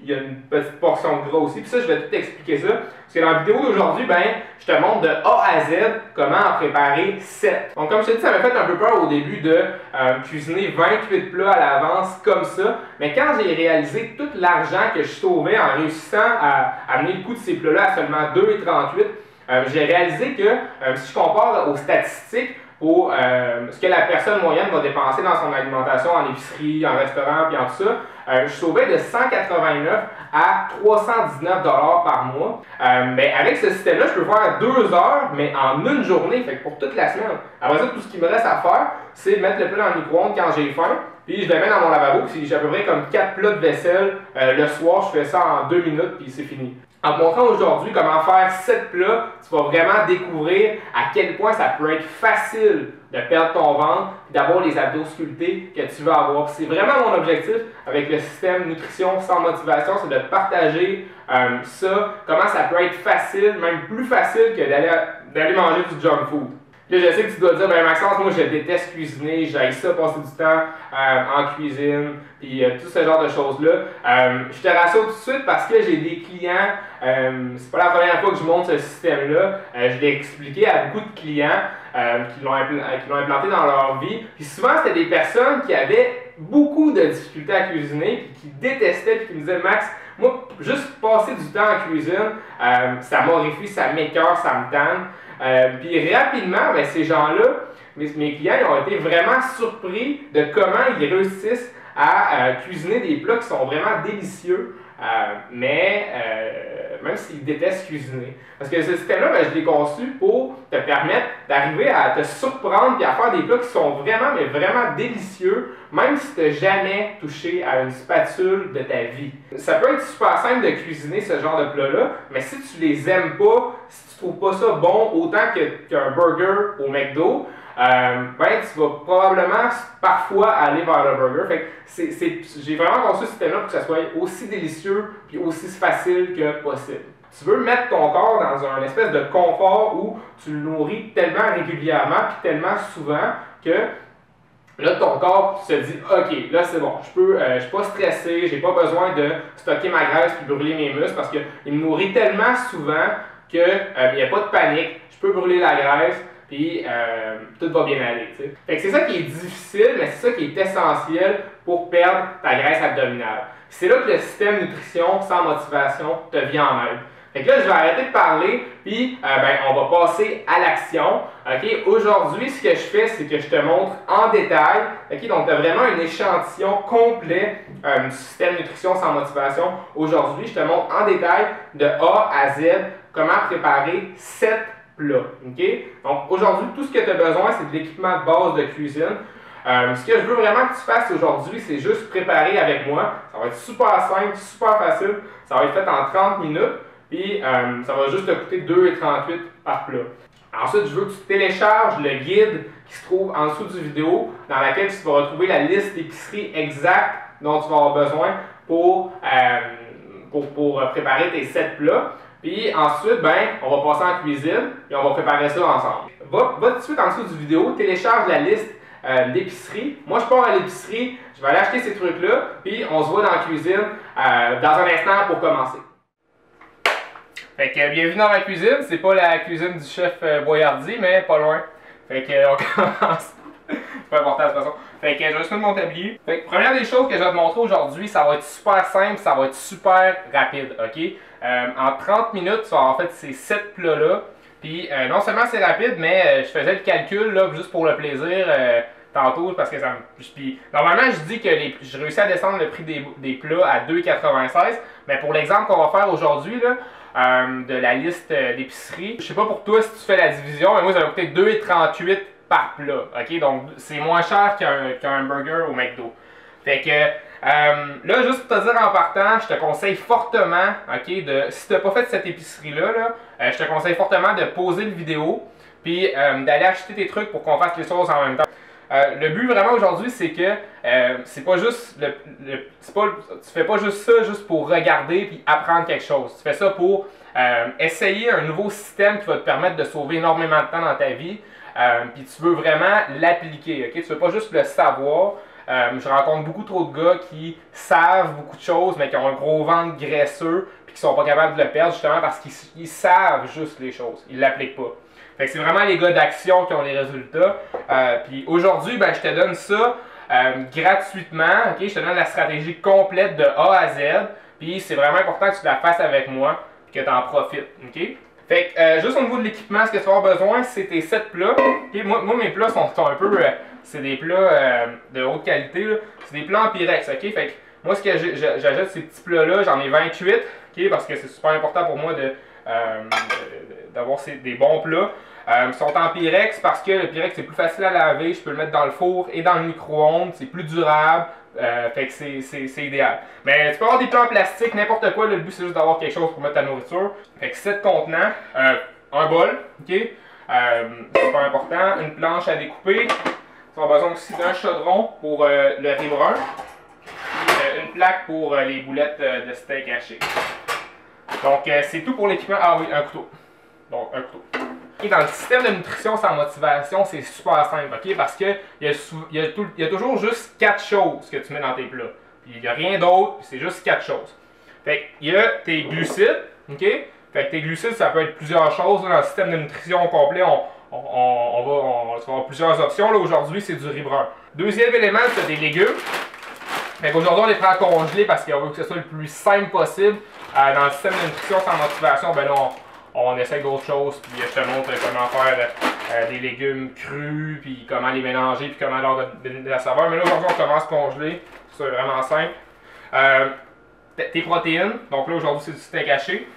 il y a une petite portion de gras aussi. Puis ça, je vais tout expliquer ça. Parce que dans la vidéo d'aujourd'hui, ben, je te montre de A à Z comment en préparer sept. Donc comme je te dis, ça m'a fait un peu peur au début de euh, cuisiner vingt-huit plats à l'avance comme ça. Mais quand j'ai réalisé tout l'argent que je sauvais en réussissant à amener le coût de ces plats-là à seulement deux virgule trente-huit, euh, j'ai réalisé que euh, si je compare aux statistiques, pour euh, ce que la personne moyenne va dépenser dans son alimentation, en épicerie, en restaurant, puis en tout ça, euh, je sauvais de cent quatre-vingt-neuf à trois cent dix-neuf dollars par mois. Euh, mais avec ce système-là, je peux faire deux heures, mais en une journée, fait que pour toute la semaine. Après ça, tout ce qui me reste à faire, c'est mettre le plat dans le micro-ondes quand j'ai faim, puis je le mets dans mon lavabo, puis j'ai à peu près comme quatre plats de vaisselle. Euh, le soir, je fais ça en deux minutes, puis c'est fini. En te montrant aujourd'hui comment faire sept plats, tu vas vraiment découvrir à quel point ça peut être facile de perdre ton ventre et d'avoir les abdos sculptés que tu veux avoir. C'est vraiment mon objectif avec le système nutrition sans motivation, c'est de partager euh, ça, comment ça peut être facile, même plus facile que d'aller d'aller manger du junk food. Là, je sais que tu dois dire, ben Maxence, moi je déteste cuisiner, j'aille ça passer du temps euh, en cuisine, puis euh, tout ce genre de choses-là. Euh, je te rassure tout de suite parce que j'ai des clients, euh, c'est pas la première fois que je montre ce système-là, euh, je l'ai expliqué à beaucoup de clients euh, qui l'ont impl implanté dans leur vie. Puis souvent, c'était des personnes qui avaient beaucoup de difficultés à cuisiner, puis qui détestaient, puis qui me disaient, Max, moi, juste passer du temps en cuisine, euh, ça m'horrifie, ça m'écœure, ça me tanne. Euh, puis rapidement, ben, ces gens-là, mes, mes clients, ils ont été vraiment surpris de comment ils réussissent à euh, cuisiner des plats qui sont vraiment délicieux, euh, mais euh, même s'ils détestent cuisiner. Parce que ce système-là, ben, je l'ai conçu pour te permettre d'arriver à te surprendre et à faire des plats qui sont vraiment, mais vraiment délicieux, même si tu n'as jamais touché à une spatule de ta vie. Ça peut être super simple de cuisiner ce genre de plats-là, mais si tu les aimes pas, si tu trouves pas ça bon autant que, qu'un burger au McDo, euh, ben, tu vas probablement parfois aller vers le burger. Fait que c'est, c'est, j'ai vraiment conçu ce système-là pour que ça soit aussi délicieux et aussi facile que possible. Tu veux mettre ton corps dans un espèce de confort où tu le nourris tellement régulièrement puis tellement souvent que là, ton corps se dit « Ok, là c'est bon, je peux, euh, je suis pas stressé, j'ai pas besoin de stocker ma graisse puis brûler mes muscles parce qu'il me nourrit tellement souvent qu'il n'y euh, a pas de panique, je peux brûler la graisse, puis euh, tout va bien aller. » T'sais. Fait que c'est ça qui est difficile, mais c'est ça qui est essentiel pour perdre ta graisse abdominale. C'est là que le système nutrition sans motivation te vient en aide. Fait que là, je vais arrêter de parler, puis euh, ben, on va passer à l'action. Okay? Aujourd'hui, ce que je fais, c'est que je te montre en détail. Okay? Donc, tu as vraiment un échantillon complet euh, du système nutrition sans motivation. Aujourd'hui, je te montre en détail de A à Z comment préparer sept plats. Okay? Donc, aujourd'hui, tout ce que tu as besoin, c'est de l'équipement de base de cuisine. Euh, ce que je veux vraiment que tu fasses aujourd'hui, c'est juste préparer avec moi. Ça va être super simple, super facile. Ça va être fait en trente minutes. Puis euh, ça va juste te coûter deux virgule trente-huit par plat. Ensuite, je veux que tu télécharges le guide qui se trouve en dessous du vidéo, dans laquelle tu vas retrouver la liste d'épiceries exacte dont tu vas avoir besoin pour, euh, pour, pour préparer tes sept plats. Puis ensuite, ben, on va passer en cuisine et on va préparer ça ensemble. Va, va tout de suite en dessous du vidéo, télécharge la liste euh, d'épicerie. Moi, je pars à l'épicerie, je vais aller acheter ces trucs-là, puis on se voit dans la cuisine euh, dans un instant pour commencer. Fait que bienvenue dans ma cuisine, c'est pas la cuisine du chef euh, Boyardi, mais pas loin. Fait que euh, on commence. C'est pas important de toute façon. Fait que je vais juste mettre mon tablier. Fait que première des choses que je vais te montrer aujourd'hui, ça va être super simple, ça va être super rapide, ok? Euh, en trente minutes, tu vas avoir fait ces sept plats-là. Puis euh, non seulement c'est rapide, mais euh, je faisais le calcul là, juste pour le plaisir. Euh, tantôt parce que ça me... Puis, normalement, je dis que les... je réussis à descendre le prix des, des plats à deux virgule quatre-vingt-seize, mais pour l'exemple qu'on va faire aujourd'hui, là, euh, de la liste d'épicerie, je sais pas pour toi si tu fais la division, mais moi, ça va coûter deux virgule trente-huit par plat, ok? Donc, c'est moins cher qu'un qu'un burger au McDo. Fait que, euh, là, juste pour te dire en partant, je te conseille fortement, ok, de... Si tu n'as pas fait cette épicerie-là, là, euh, je te conseille fortement de pauser la vidéo, puis euh, d'aller acheter tes trucs pour qu'on fasse les choses en même temps. Euh, le but vraiment aujourd'hui, c'est que euh, c'est pas juste le, le c'est pas, tu fais pas juste ça juste pour regarder puis apprendre quelque chose. Tu fais ça pour euh, essayer un nouveau système qui va te permettre de sauver énormément de temps dans ta vie. Euh, puis tu veux vraiment l'appliquer. Okay? Tu veux pas juste le savoir. Euh, je rencontre beaucoup trop de gars qui savent beaucoup de choses, mais qui ont un gros ventre graisseux, puis qui sont pas capables de le perdre, justement parce qu'ils savent juste les choses. Ils l'appliquent pas. Fait que c'est vraiment les gars d'action qui ont les résultats. Euh, puis aujourd'hui, ben, je te donne ça euh, gratuitement. Okay? Je te donne la stratégie complète de A à Z. Puis c'est vraiment important que tu la fasses avec moi et que tu en profites. Okay? Fait que euh, juste au niveau de l'équipement, ce que tu vas avoir besoin, c'est tes sept plats. Okay? Moi, moi, mes plats sont, sont un peu. Euh, c'est des plats euh, de haute qualité. C'est des plats en Pyrex. Okay? Fait que moi, ce que j'achète ces petits plats-là, j'en ai vingt-huit. Okay? Parce que c'est super important pour moi de, euh, d'avoir des bons plats. Euh, ils sont en Pyrex parce que le Pyrex c'est plus facile à laver, je peux le mettre dans le four et dans le micro-ondes, c'est plus durable, euh, fait que c'est idéal. Mais tu peux avoir des plats en plastique, n'importe quoi, là, le but c'est juste d'avoir quelque chose pour mettre ta nourriture. Fait que sept contenants, euh, un bol, ok, euh, c'est pas important, une planche à découper, tu vas besoin aussi d'un chaudron pour euh, le riz brun, et euh, une plaque pour euh, les boulettes euh, de steak haché. Donc euh, c'est tout pour l'équipement. Ah oui, un couteau. Donc un couteau. Et dans le système de nutrition sans motivation, c'est super simple, ok? Parce qu'il y, y, y a toujours juste quatre choses que tu mets dans tes plats. Puis il n'y a rien d'autre, c'est juste quatre choses. Fait qu'il y a tes glucides, ok? Fait que tes glucides, ça peut être plusieurs choses. Dans le système de nutrition complet, on, on, on, on va on, on va avoir plusieurs options. Aujourd'hui, c'est du riz brun. Deuxième élément, c'est des légumes. Fait qu'aujourd'hui, on les prend à congeler parce qu'on veut que ce soit le plus simple possible. Euh, dans le système de nutrition sans motivation, ben là, on, on essaie d'autres choses, puis je te montre comment faire euh, des légumes crus, puis comment les mélanger, puis comment leur donner de la saveur. Mais là, aujourd'hui, on commence à congeler. C'est vraiment simple. Euh, tes protéines. Donc là, aujourd'hui, c'est du steak haché.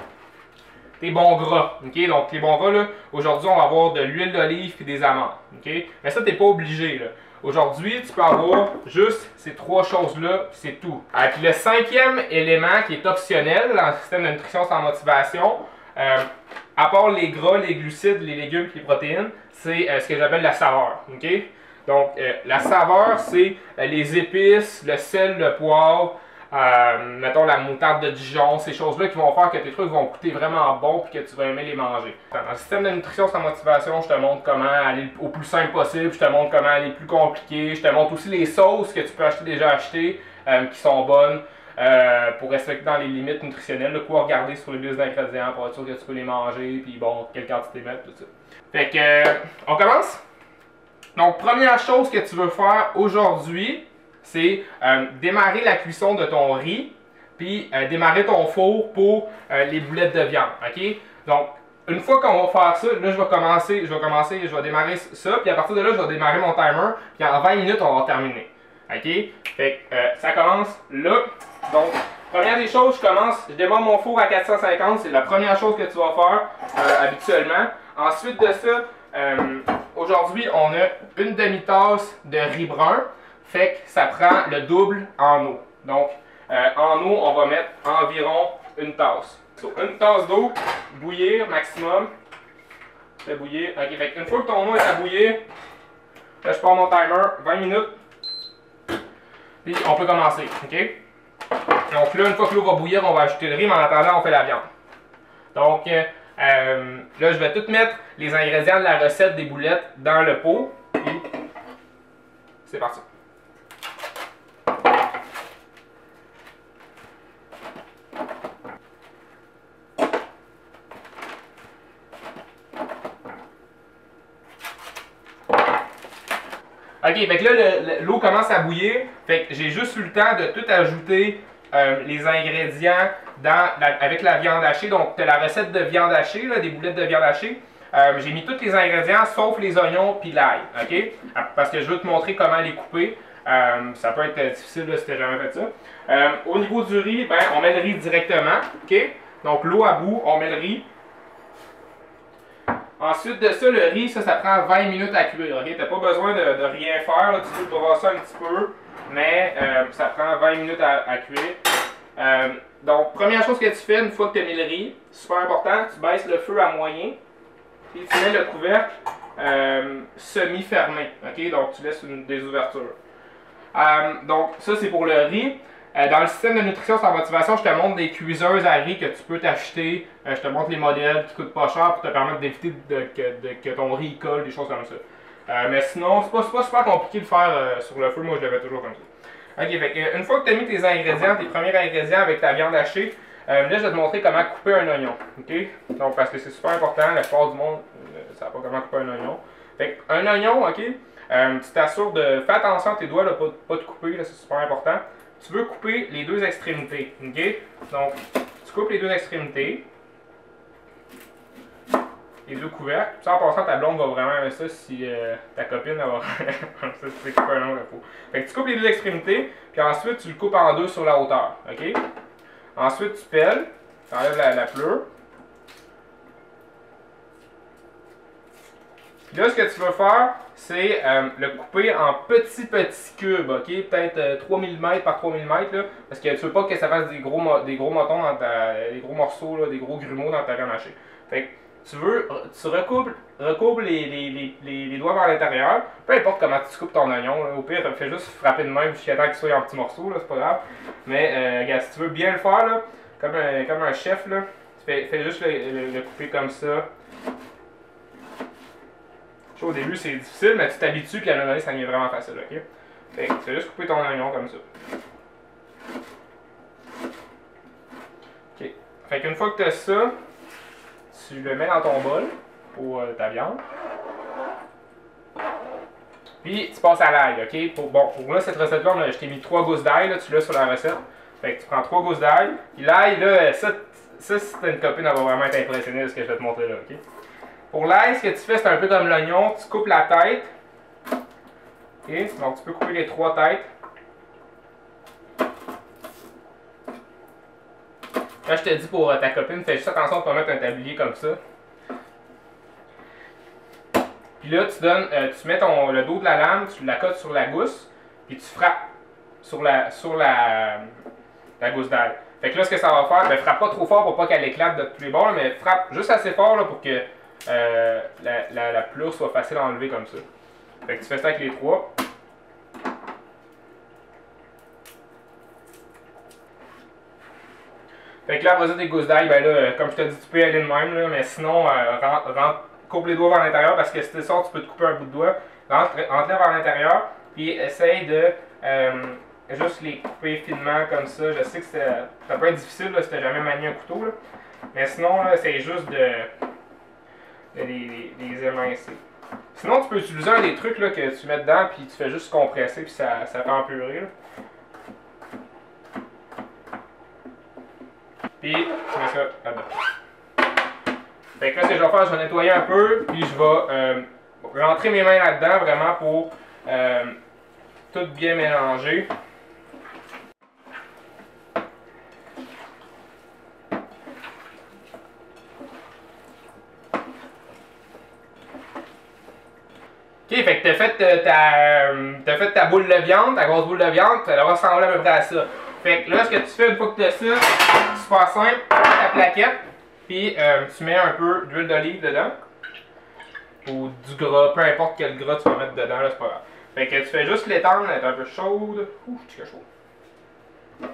Tes bons gras. Ok? Donc, tes bons gras, là, aujourd'hui, on va avoir de l'huile d'olive et des amandes. Ok? Mais ça, tu n'es pas obligé, là. Aujourd'hui, tu peux avoir juste ces trois choses-là, c'est tout. Et puis le cinquième élément qui est optionnel dans le système de nutrition sans motivation, euh, à part les gras, les glucides, les légumes et les protéines, c'est euh, ce que j'appelle la saveur. Okay? Donc, euh, la saveur, c'est euh, les épices, le sel, le poivre, euh, mettons la moutarde de Dijon, ces choses-là qui vont faire que tes trucs vont goûter vraiment bon et que tu vas aimer les manger. Dans le système de nutrition sans motivation, je te montre comment aller au plus simple possible, je te montre comment aller plus compliqué, je te montre aussi les sauces que tu peux acheter déjà achetées, euh, qui sont bonnes. Euh, pour respecter dans les limites nutritionnelles, de quoi regarder sur les listes d'ingrédients pour être sûr que tu peux les manger, puis bon, quelle quantité mettre, tout ça. Fait que, euh, on commence? Donc, première chose que tu veux faire aujourd'hui, c'est euh, démarrer la cuisson de ton riz, puis euh, démarrer ton four pour euh, les boulettes de viande, ok? Donc, une fois qu'on va faire ça, là, je vais commencer, je vais commencer, je vais démarrer ça, puis à partir de là, je vais démarrer mon timer, puis en vingt minutes, on va terminer. Ok? Fait que euh, ça commence là. Donc, première des choses, je commence, je démarre mon four à quatre cent cinquante, c'est la première chose que tu vas faire euh, habituellement. Ensuite de ça, euh, aujourd'hui, on a une demi-tasse de riz brun, fait que ça prend le double en eau. Donc, euh, en eau, on va mettre environ une tasse. So, une tasse d'eau, bouillir maximum. Fait bouillir. Ok, fait une fois que ton eau est à bouillir, là, je pars mon timer, vingt minutes. Puis on peut commencer, ok? Donc là, une fois que l'eau va bouillir, on va ajouter le riz, mais en attendant, on fait la viande. Donc euh, euh, là, je vais tout mettre les ingrédients de la recette des boulettes dans le pot. Puis c'est parti. Ok, fait que là, l'eau commence à bouillir. Fait que j'ai juste eu le temps de tout ajouter euh, les ingrédients dans la, avec la viande hachée. Donc, tu as la recette de viande hachée, là, des boulettes de viande hachée. Euh, j'ai mis tous les ingrédients sauf les oignons puis l'ail. Ok? Parce que je veux te montrer comment les couper. Euh, ça peut être difficile là, si tu n'as jamais fait ça. Euh, au niveau du riz, ben, on met le riz directement. Ok? Donc, l'eau à bout, on met le riz. Ensuite de ça, le riz, ça, ça prend vingt minutes à cuire. Okay? Tu n'as pas besoin de, de rien faire. Là. Tu peux te brasser un petit peu, mais euh, ça prend vingt minutes à, à cuire. Euh, donc, première chose que tu fais une fois que tu as mis le riz, super important, tu baisses le feu à moyen. Puis tu mets le couvercle euh, semi-fermé. Okay? Donc, tu laisses une, des ouvertures. Euh, donc, ça, c'est pour le riz. Euh, dans le système de nutrition sans motivation, je te montre des cuiseuses à riz que tu peux t'acheter. Euh, je te montre les modèles qui coûtent pas cher pour te permettre d'éviter de, que, de, que ton riz colle, des choses comme ça. Euh, mais sinon, c'est pas, pas super compliqué de faire euh, sur le feu, moi je le fais toujours comme ça. Ok, fait que, une fois que tu as mis tes ingrédients, tes premiers ingrédients avec ta viande hachée, euh, là je vais te montrer comment couper un oignon. Ok? Donc parce que c'est super important, la plupart du monde ne savent pas comment couper un oignon. Fait que, un oignon, ok? Euh, tu t'assures de. Fais attention à tes doigts, là, pas, pas de couper, c'est super important. Tu veux couper les deux extrémités. Ok? Donc, tu coupes les deux extrémités. Les deux couvercles. Ça, en passant, ta blonde va vraiment aimer ça si euh, ta copine elle va. Ça, c'est couper un long repos. Fait que tu coupes les deux extrémités, puis ensuite tu le coupes en deux sur la hauteur. Ok? Ensuite, tu pelles, tu enlèves la, la pleure. Puis là, ce que tu vas faire, c'est euh, le couper en petits petits cubes, ok? Peut-être euh, trois millimètres par trois millimètres, là, parce que tu veux pas que ça fasse des gros, des gros motons dans ta, des gros morceaux, là, des gros grumeaux dans ta viande hachée. Fait que tu veux, tu recoupes, recoupes les, les, les, les, les doigts vers l'intérieur, peu importe comment tu coupes ton oignon, là, au pire, fais juste frapper de même jusqu'à temps qu'il soit en petits morceaux, là, c'est pas grave. Mais, euh, regarde, si tu veux bien le faire, là, comme, un, comme un chef, là, tu fais, fais juste le, le, le couper comme ça. Au début, c'est difficile, mais tu t'habitues, puis à un moment donné, ça devient vraiment facile, ok? Fait que tu vas juste couper ton oignon comme ça. Ok. Fait qu'une fois que tu as ça, tu le mets dans ton bol pour euh, ta viande. Puis tu passes à l'ail, ok? Pour, bon, pour là, cette recette-là, je t'ai mis trois gousses d'ail, tu l'as sur la recette. Fait que tu prends trois gousses d'ail. Puis l'ail, là, ça, ça si t'as une copine, elle va vraiment être impressionnée de ce que je vais te montrer là, ok? Pour l'ail, ce que tu fais, c'est un peu comme l'oignon. Tu coupes la tête. Okay. Donc, tu peux couper les trois têtes. Là, je te dis pour ta copine, fais juste attention de ne pas mettre un tablier comme ça. Puis là, tu donnes, euh, tu mets ton, le dos de la lame, tu la cotes sur la gousse, puis tu frappes sur la, sur la, la gousse d'ail. Fait que là, ce que ça va faire, ben, frappe pas trop fort pour pas qu'elle éclate de tous les bords, mais frappe juste assez fort là, pour que Euh, la, la, la pleure soit facile à enlever comme ça. Fait que tu fais ça avec les trois. Fait que là, après ça, tes gousses d'ail, ben là, comme je t'ai dit, tu peux y aller de même, là, mais sinon, euh, rentre, rentre, coupe les doigts vers l'intérieur parce que si tu sors, tu peux te couper un bout de doigt. Rentre, rentre-les vers l'intérieur, puis essaye de euh, juste les couper finement comme ça. Je sais que ça peut être difficile là, si tu n'as jamais manié un couteau, là. Mais sinon, là, essaye juste de. Les, les, les émincer. Sinon, tu peux utiliser un des trucs là, que tu mets dedans, puis tu fais juste compresser, puis ça, ça fait empurer. Là. Puis, tu mets ça là-dedans. Fait que là, ce que je vais faire, je vais nettoyer un peu, puis je vais euh, rentrer mes mains là-dedans, vraiment pour euh, tout bien mélanger. Ok, fait que t'as fait, euh, ta, t'as fait ta boule de viande, ta grosse boule de viande, elle va ressembler à peu près à ça. Fait que là, ce que tu fais une fois que tu as ça, super simple, ta plaquette, puis euh, tu mets un peu d'huile d'olive dedans, ou du gras, peu importe quel gras tu vas mettre dedans, là, c'est pas grave. Fait que tu fais juste l'étendre, elle est un peu chaude. Ouh, tu es chaud.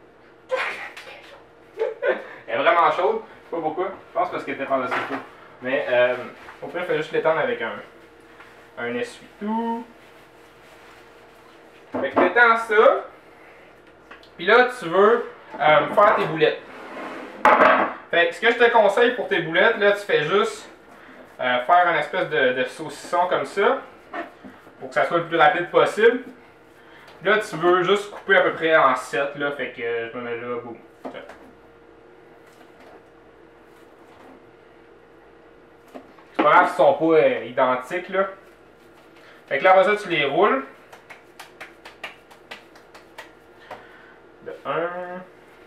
Elle est vraiment chaude, je sais pas pourquoi, je pense parce qu'elle était par-dessus le four. Mais euh, au pire, fais juste l'étendre avec un. un essuie-tout. Fait que t'étends ça. Puis là, tu veux euh, faire tes boulettes. Fait que ce que je te conseille pour tes boulettes, là, tu fais juste euh, faire une espèce de, de saucisson comme ça. Pour que ça soit le plus rapide possible. Là, tu veux juste couper à peu près en sept, là. Fait que je me mets là, boum. C'est pas grave s'ils sont pas euh, identiques, là. Fait que là, après ça, tu les roules. De un.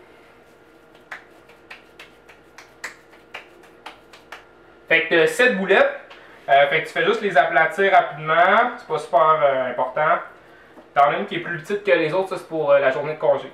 Fait que tu as sept boulettes. Euh, fait que tu fais juste les aplatir rapidement. C'est pas super euh, important. T'en as une qui est plus petite que les autres, ça c'est pour euh, la journée de congé.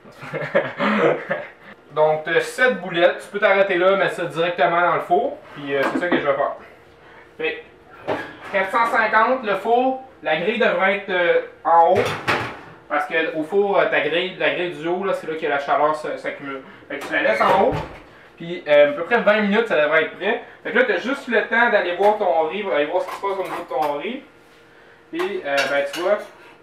Donc, tu as sept boulettes. Tu peux t'arrêter là, mettre ça directement dans le four. Puis euh, c'est ça que je vais faire. Fait quatre cent cinquante, le four, la grille devrait être euh, en haut. Parce qu'au four, ta grille, la grille du haut, c'est là que la chaleur s'accumule. Fait que tu la laisses en haut. Puis euh, à peu près vingt minutes, ça devrait être prêt. Fait que là, tu as juste le temps d'aller voir ton riz, aller voir ce qui se passe au niveau de ton riz. Puis, euh, ben tu vois,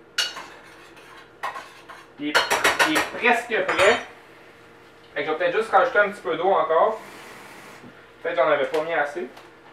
il est, il est presque prêt. Fait que je vais peut-être juste rajouter un petit peu d'eau encore. Peut-être que j'en avais pas mis assez.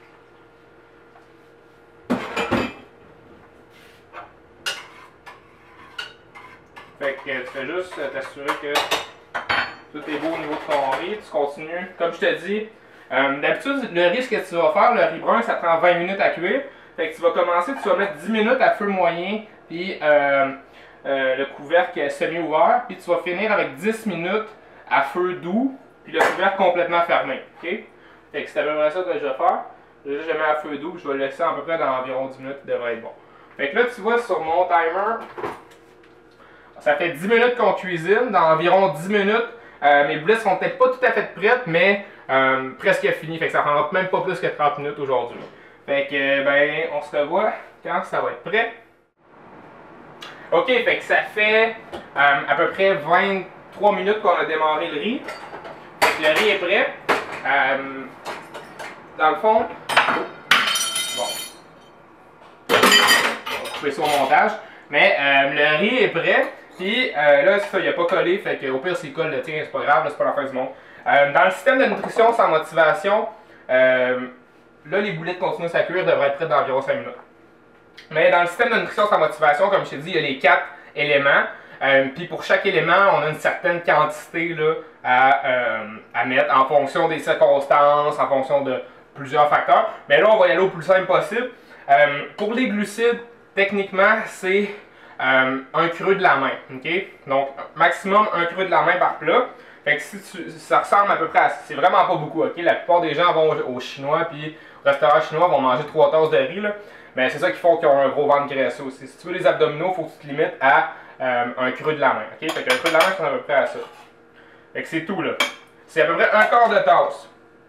Fait que tu fais juste t'assurer que tout est beau au niveau de ton riz. Tu continues. Comme je te dis, euh, d'habitude, le riz, ce que tu vas faire, le riz brun, ça prend vingt minutes à cuire. Fait que tu vas commencer, tu vas mettre dix minutes à feu moyen, puis euh, euh, le couvercle est semi-ouvert. Puis tu vas finir avec dix minutes à feu doux, puis le couvercle complètement fermé. Okay? Fait que c'est à peu près ça que je vais faire. Déjà, je mets à feu doux, je vais le laisser à peu près dans environ dix minutes, il devrait être bon. Fait que là, tu vois, sur mon timer, ça fait dix minutes qu'on cuisine. Dans environ dix minutes, euh, mes blitz sont peut-être pas tout à fait prêtes, mais euh, presque finies. Fait que ça prendra même pas plus que trente minutes aujourd'hui. Fait que, ben, on se revoit quand ça va être prêt. Ok, fait que ça fait euh, à peu près vingt-trois minutes qu'on a démarré le riz. Fait que le riz est prêt. Euh, dans le fond, bon, on va couper ça au montage. Mais euh, le riz est prêt. Puis euh, là, c'est ça, il n'a pas collé. Fait que au pire, s'il colle, tiens, c'est pas grave, c'est pas la fin du monde. Euh, dans le système de nutrition sans motivation, euh, là, les boulettes continuent à cuire, devraient être prêtes dans environ cinq minutes. Mais dans le système de nutrition sans motivation, comme je t'ai dit, il y a les quatre éléments. Euh, Puis pour chaque élément, on a une certaine quantité là, à, euh, à mettre en fonction des circonstances, en fonction de plusieurs facteurs. Mais là, on va y aller au plus simple possible. Euh, pour les glucides, techniquement, c'est euh, un creux de la main. Okay? Donc, maximum un creux de la main par plat. Fait que si tu, ça ressemble à peu près à ça. C'est vraiment pas beaucoup. Okay? La plupart des gens vont au, au chinois, puis au restaurant chinois, vont manger trois tasses de riz. Là. Mais c'est ça qui font qu'ils ont un gros ventre graisseux aussi. Si tu veux les abdominaux, il faut que tu te limites à euh, un creux de la main. Okay? Fait qu'un creux de la main, c'est à peu près à ça. Fait que c'est tout là. C'est à peu près un quart de tasse.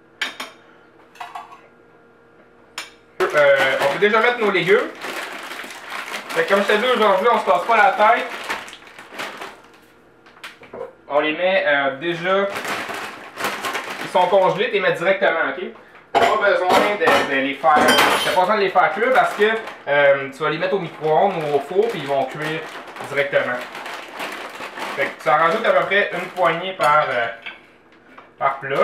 Euh, on peut déjà mettre nos légumes. Fait que comme je t'ai dit aujourd'hui, on se passe pas la tête. On les met euh, déjà. Ils sont congelés, tu les mets directement, ok? T'as pas besoin de, de les faire. T'as pas besoin de les faire cuire parce que euh, tu vas les mettre au micro-ondes ou au four puis ils vont cuire directement. Fait que tu en rajoutes à peu près une poignée par, euh, par plat.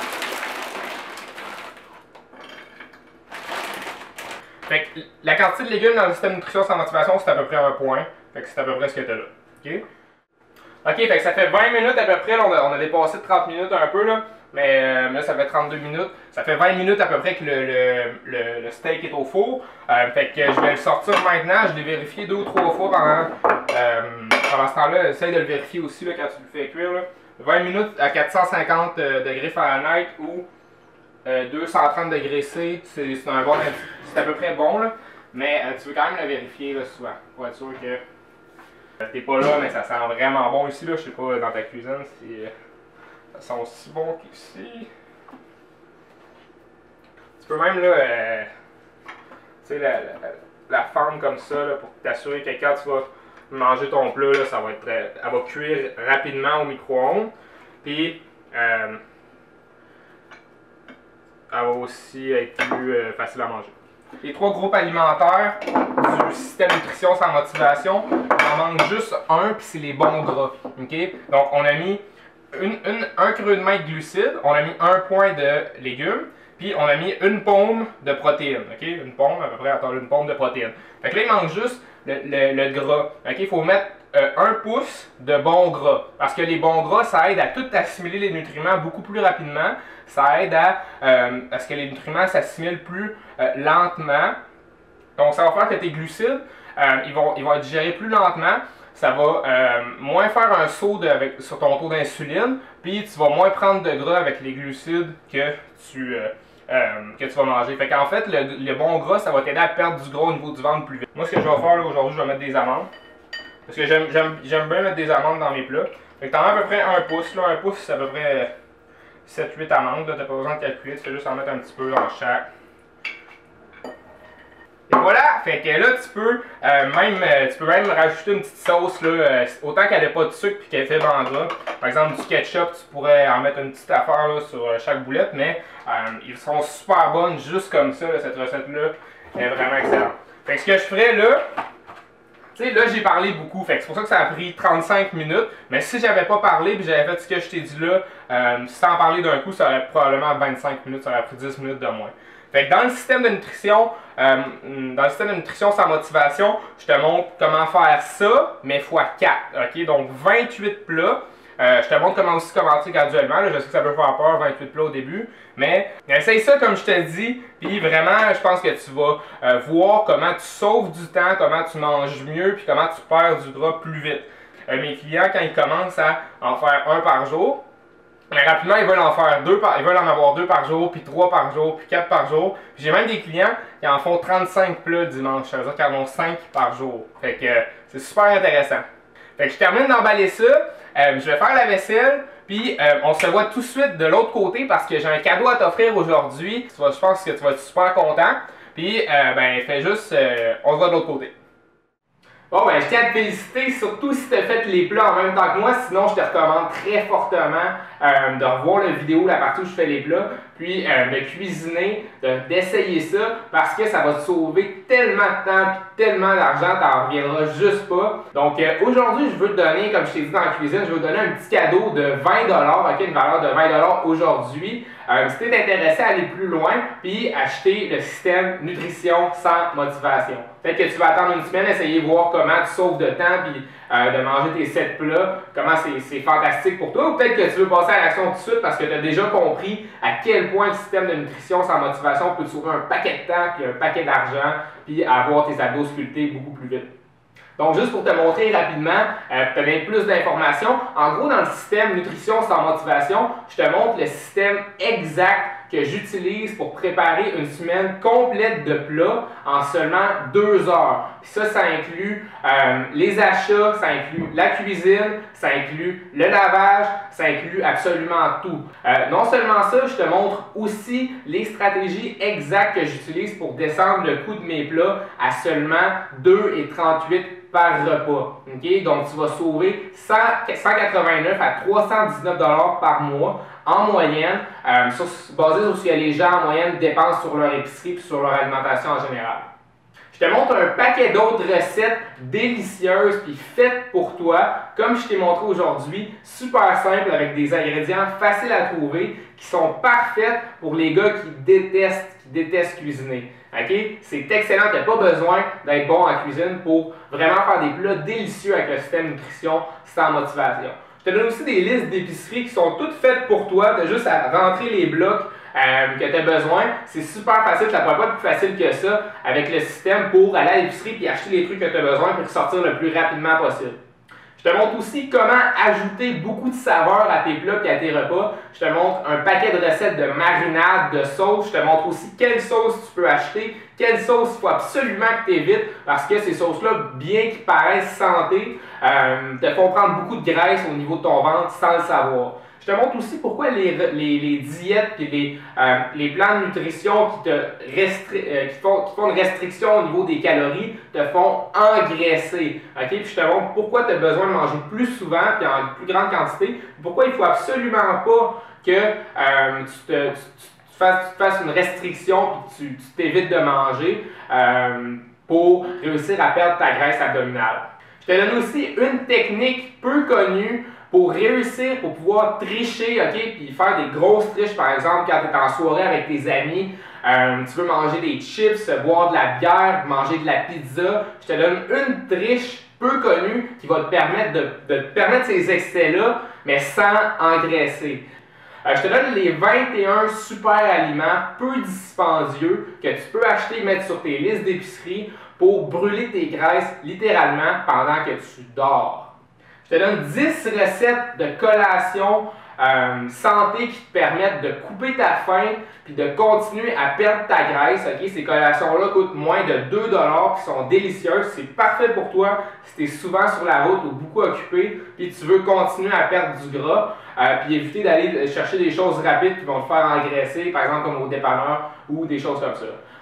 Fait que la quantité de légumes dans le système de nutrition sans motivation, c'est à peu près un point. Fait que c'est à peu près ce que tu as là. OK? OK, fait que ça fait vingt minutes à peu près. Là, on, a, on a dépassé de trente minutes un peu, là. Mais euh, là, ça fait trente-deux minutes. Ça fait vingt minutes à peu près que le, le, le, le steak est au four. Euh, fait que je vais le sortir maintenant. Je l'ai vérifié deux ou trois fois pendant, euh, pendant ce temps-là. Essaye de le vérifier aussi là, quand tu le fais cuire. Là. vingt minutes à quatre cent cinquante degrés Fahrenheit ou euh, deux cent trente degrés C. C'est un bon indice. C'est à peu près bon, là, mais euh, tu veux quand même le vérifier là, souvent pour être sûr que euh, t'es pas là, mais ça sent vraiment bon ici. Là, je sais pas dans ta cuisine si euh, ça sent aussi bon qu'ici. Tu peux même là, euh, tu sais, la, la, la fendre comme ça là, pour t'assurer que quand tu vas manger ton plat, là, ça va être, euh, elle va cuire rapidement au micro-ondes. Puis, euh, elle va aussi être plus euh, facile à manger. Les trois groupes alimentaires du système nutrition sans motivation, on en manque juste un, puis c'est les bons gras. Okay? Donc, on a mis une, une, un creux de main de glucides, on a mis un point de légumes, puis on a mis une paume de protéines. Okay? Une paume, à peu près, attends, une paume de protéines. Fait que là, il manque juste le, le, le gras. Il okay? faut mettre euh, un pouce de bons gras. Parce que les bons gras, ça aide à tout assimiler les nutriments beaucoup plus rapidement. Ça aide à, euh, à ce que les nutriments s'assimilent plus euh, lentement. Donc, ça va faire que tes glucides, euh, ils, vont, ils vont être digérés plus lentement. Ça va euh, moins faire un saut de, avec, sur ton taux d'insuline. Puis, tu vas moins prendre de gras avec les glucides que tu, euh, euh, que tu vas manger. Fait qu'en fait, le, le bon gras, ça va t'aider à perdre du gras au niveau du ventre plus vite. Moi, ce que je vais faire aujourd'hui, je vais mettre des amandes. Parce que j'aime bien mettre des amandes dans mes plats. Fait que t'en as à peu près un pouce. Là. Un pouce, c'est à peu près sept huit amandes, tu n'as pas besoin de calculer, tu fais juste en mettre un petit peu dans chaque. Et voilà, fait que là tu peux euh, même euh, tu peux même rajouter une petite sauce là, euh, autant qu'elle n'a pas de sucre et qu'elle fait en gras. Par exemple du ketchup, tu pourrais en mettre une petite affaire là, sur euh, chaque boulette, mais euh, ils seront super bonnes juste comme ça, là, cette recette là est vraiment excellente. Fait que ce que je ferais là, Tu sais, là, j'ai parlé beaucoup, fait que c'est pour ça que ça a pris trente-cinq minutes. Mais si j'avais pas parlé puis j'avais fait ce que je t'ai dit là, euh, sans parler d'un coup, ça aurait probablement vingt-cinq minutes, ça aurait pris dix minutes de moins. Fait que dans le système de nutrition, euh, dans le système de nutrition sans motivation, je te montre comment faire ça, mais fois quatre. Ok, donc vingt-huit plats. Euh, je te montre comment aussi commencer graduellement. Là. Je sais que ça peut faire peur, vingt-huit plats au début. Mais essaye ça comme je te dis. Puis vraiment, je pense que tu vas euh, voir comment tu sauves du temps, comment tu manges mieux, puis comment tu perds du gras plus vite. Euh, mes clients, quand ils commencent à en faire un par jour, mais rapidement, ils veulent en faire deux par, ils veulent en avoir deux par jour, puis trois par jour, puis quatre par jour. Puis j'ai même des clients qui en font trente-cinq plats dimanche. Ça veut dire qu'ils en ont cinq par jour. Fait que euh, c'est super intéressant. Fait que je termine d'emballer ça. Euh, je vais faire la vaisselle, puis euh, on se voit tout de suite de l'autre côté parce que j'ai un cadeau à t'offrir aujourd'hui. Je pense que tu vas être super content. Puis, euh, ben, fais juste, euh, on se voit de l'autre côté. Bon, ben, je tiens à te féliciter, surtout si tu as fait les plats en même temps que moi. Sinon, je te recommande très fortement euh, de revoir la vidéo, la partie où je fais les plats, puis euh, de cuisiner, d'essayer de, ça, parce que ça va te sauver tellement de temps et tellement d'argent, tu n'en reviendras juste pas. Donc, euh, aujourd'hui, je veux te donner, comme je t'ai dit dans la cuisine, je veux te donner un petit cadeau de vingt dollars, ok, une valeur de vingt dollars aujourd'hui. Euh, si tu es intéressé à aller plus loin, puis acheter le système nutrition sans motivation. Peut-être que tu vas attendre une semaine, essayer de voir comment tu sauves de temps, puis euh, de manger tes sept plats, comment c'est fantastique pour toi. Ou peut-être que tu veux passer à l'action tout de suite parce que tu as déjà compris à quel point le système de nutrition sans motivation peut te sauver un paquet de temps, puis un paquet d'argent, puis avoir tes abdos sculptés beaucoup plus vite. Donc, juste pour te montrer rapidement, euh, pour te donner plus d'informations, en gros, dans le système nutrition sans motivation, je te montre le système exact que j'utilise pour préparer une semaine complète de plats en seulement deux heures. Puis ça, ça inclut euh, les achats, ça inclut la cuisine, ça inclut le lavage, ça inclut absolument tout. Euh, non seulement ça, je te montre aussi les stratégies exactes que j'utilise pour descendre le coût de mes plats à seulement deux virgule trente-huit par repas. Okay? Donc, tu vas sauver cent quatre-vingt-neuf à trois cent dix-neuf dollars par mois en moyenne, euh, sur, basé sur ce que les gens en moyenne dépensent sur leur épicerie et sur leur alimentation en général. Je te montre un paquet d'autres recettes délicieuses puis faites pour toi, comme je t'ai montré aujourd'hui, super simple avec des ingrédients faciles à trouver qui sont parfaites pour les gars qui détestent, qui détestent cuisiner. Okay? C'est excellent, tu n'as pas besoin d'être bon en cuisine pour vraiment faire des plats délicieux avec le système nutrition sans motivation. Je te donne aussi des listes d'épiceries qui sont toutes faites pour toi, tu as juste à rentrer les blocs euh, que tu as besoin. C'est super facile, ça ne peut pas être plus facile que ça avec le système pour aller à l'épicerie et acheter les trucs que tu as besoin pour sortir le plus rapidement possible. Je te montre aussi comment ajouter beaucoup de saveur à tes plats et à tes repas. Je te montre un paquet de recettes de marinade, de sauce. Je te montre aussi quelle sauce tu peux acheter, quelle sauce il faut absolument que tu évites parce que ces sauces-là, bien qu'ils paraissent santé, euh, te font prendre beaucoup de graisse au niveau de ton ventre sans le savoir. Je te montre aussi pourquoi les, les, les diètes et les, euh, les plans de nutrition qui te restri euh, qui font, qui font une restriction au niveau des calories te font engraisser. Okay? Puis je te montre pourquoi tu as besoin de manger plus souvent et en plus grande quantité. Pourquoi il ne faut absolument pas que euh, tu, te, tu, tu, fasses, tu te fasses une restriction et tu t'évites de manger euh, pour réussir à perdre ta graisse abdominale. Je te donne aussi une technique peu connue pour réussir, pour pouvoir tricher, ok, puis faire des grosses triches, par exemple, quand tu es en soirée avec tes amis, euh, tu veux manger des chips, boire de la bière, manger de la pizza, je te donne une triche peu connue qui va te permettre de, de te permettre ces excès-là, mais sans engraisser. Euh, je te donne les vingt et un super aliments peu dispendieux que tu peux acheter et mettre sur tes listes d'épicerie pour brûler tes graisses littéralement pendant que tu dors. Je te donne dix recettes de collation euh, santé qui te permettent de couper ta faim puis de continuer à perdre ta graisse. Okay? Ces collations-là coûtent moins de deux dollars qui sont délicieuses. C'est parfait pour toi si tu es souvent sur la route ou beaucoup occupé puis tu veux continuer à perdre du gras euh, puis éviter d'aller chercher des choses rapides qui vont te faire engraisser, par exemple comme au dépanneur ou des choses comme ça.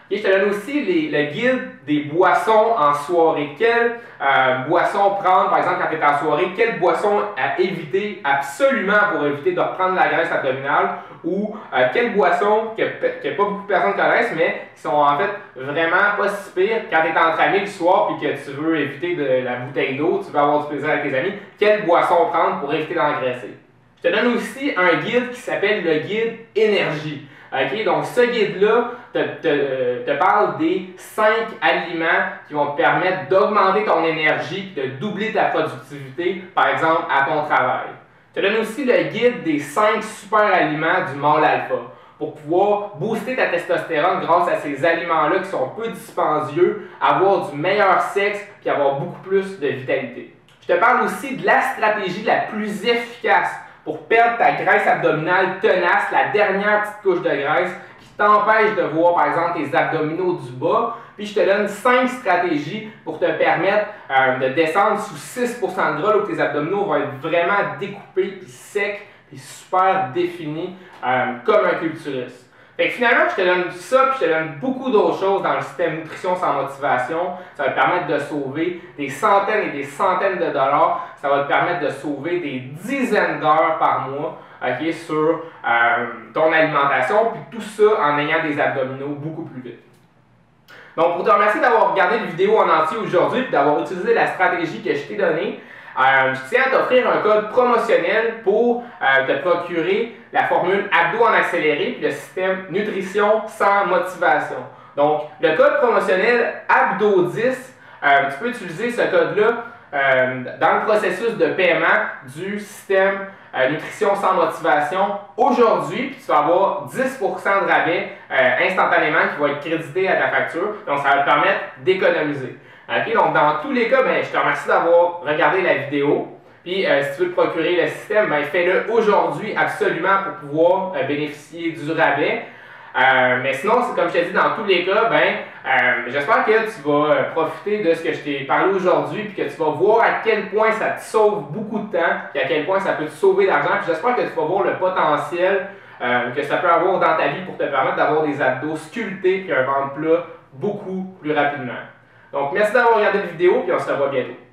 Okay, je te donne aussi les, le guide des boissons en soirée. Quelle euh, boisson prendre, par exemple, quand tu es en soirée, quelle boisson à éviter absolument pour éviter de reprendre la graisse abdominale, ou euh, quelle boisson que, que pas beaucoup de personnes connaissent, mais qui sont en fait vraiment pas si pires quand tu es entre amis le soir et que tu veux éviter de la bouteille d'eau, tu veux avoir du plaisir avec tes amis, quelle boisson prendre pour éviter d'engraisser. Je te donne aussi un guide qui s'appelle le guide énergie. Okay? Donc, ce guide-là te, te, te parle des cinq aliments qui vont te permettre d'augmenter ton énergie et de doubler ta productivité, par exemple, à ton travail. Je te donne aussi le guide des cinq super aliments du mâle alpha pour pouvoir booster ta testostérone grâce à ces aliments-là qui sont peu dispendieux, avoir du meilleur sexe et avoir beaucoup plus de vitalité. Je te parle aussi de la stratégie la plus efficace pour perdre ta graisse abdominale tenace, la dernière petite couche de graisse qui t'empêche de voir par exemple tes abdominaux du bas. Puis je te donne cinq stratégies pour te permettre euh, de descendre sous six pour cent de gras, où tes abdominaux vont être vraiment découpés, puis secs, puis super définis euh, comme un culturiste. Fait que finalement, je te donne ça, puis je te donne beaucoup d'autres choses dans le système Nutrition sans motivation. Ça va te permettre de sauver des centaines et des centaines de dollars. Ça va te permettre de sauver des dizaines d'heures par mois, okay, sur euh, ton alimentation, puis tout ça en ayant des abdominaux beaucoup plus vite. Donc, pour te remercier d'avoir regardé la vidéo en entier aujourd'hui et d'avoir utilisé la stratégie que je t'ai donnée, euh, je tiens à t'offrir un code promotionnel pour euh, te procurer la formule Abdos en accéléré et le système Nutrition sans motivation. Donc, le code promotionnel Abdos dix, euh, tu peux utiliser ce code-là euh, dans le processus de paiement du système euh, Nutrition sans motivation aujourd'hui, puis tu vas avoir dix pour cent de rabais euh, instantanément qui va être crédité à ta facture. Donc, ça va te permettre d'économiser. Okay, donc, dans tous les cas, ben, je te remercie d'avoir regardé la vidéo. Puis, euh, si tu veux te procurer le système, ben, fais-le aujourd'hui absolument pour pouvoir euh, bénéficier du rabais. Euh, mais sinon, c'est comme je t'ai dit, dans tous les cas, ben, euh, j'espère que tu vas euh, profiter de ce que je t'ai parlé aujourd'hui, puis que tu vas voir à quel point ça te sauve beaucoup de temps, puis à quel point ça peut te sauver d'argent. Puis j'espère que tu vas voir le potentiel euh, que ça peut avoir dans ta vie pour te permettre d'avoir des abdos sculptés puis un ventre plat beaucoup plus rapidement. Donc, merci d'avoir regardé la vidéo, puis on se revoit bientôt.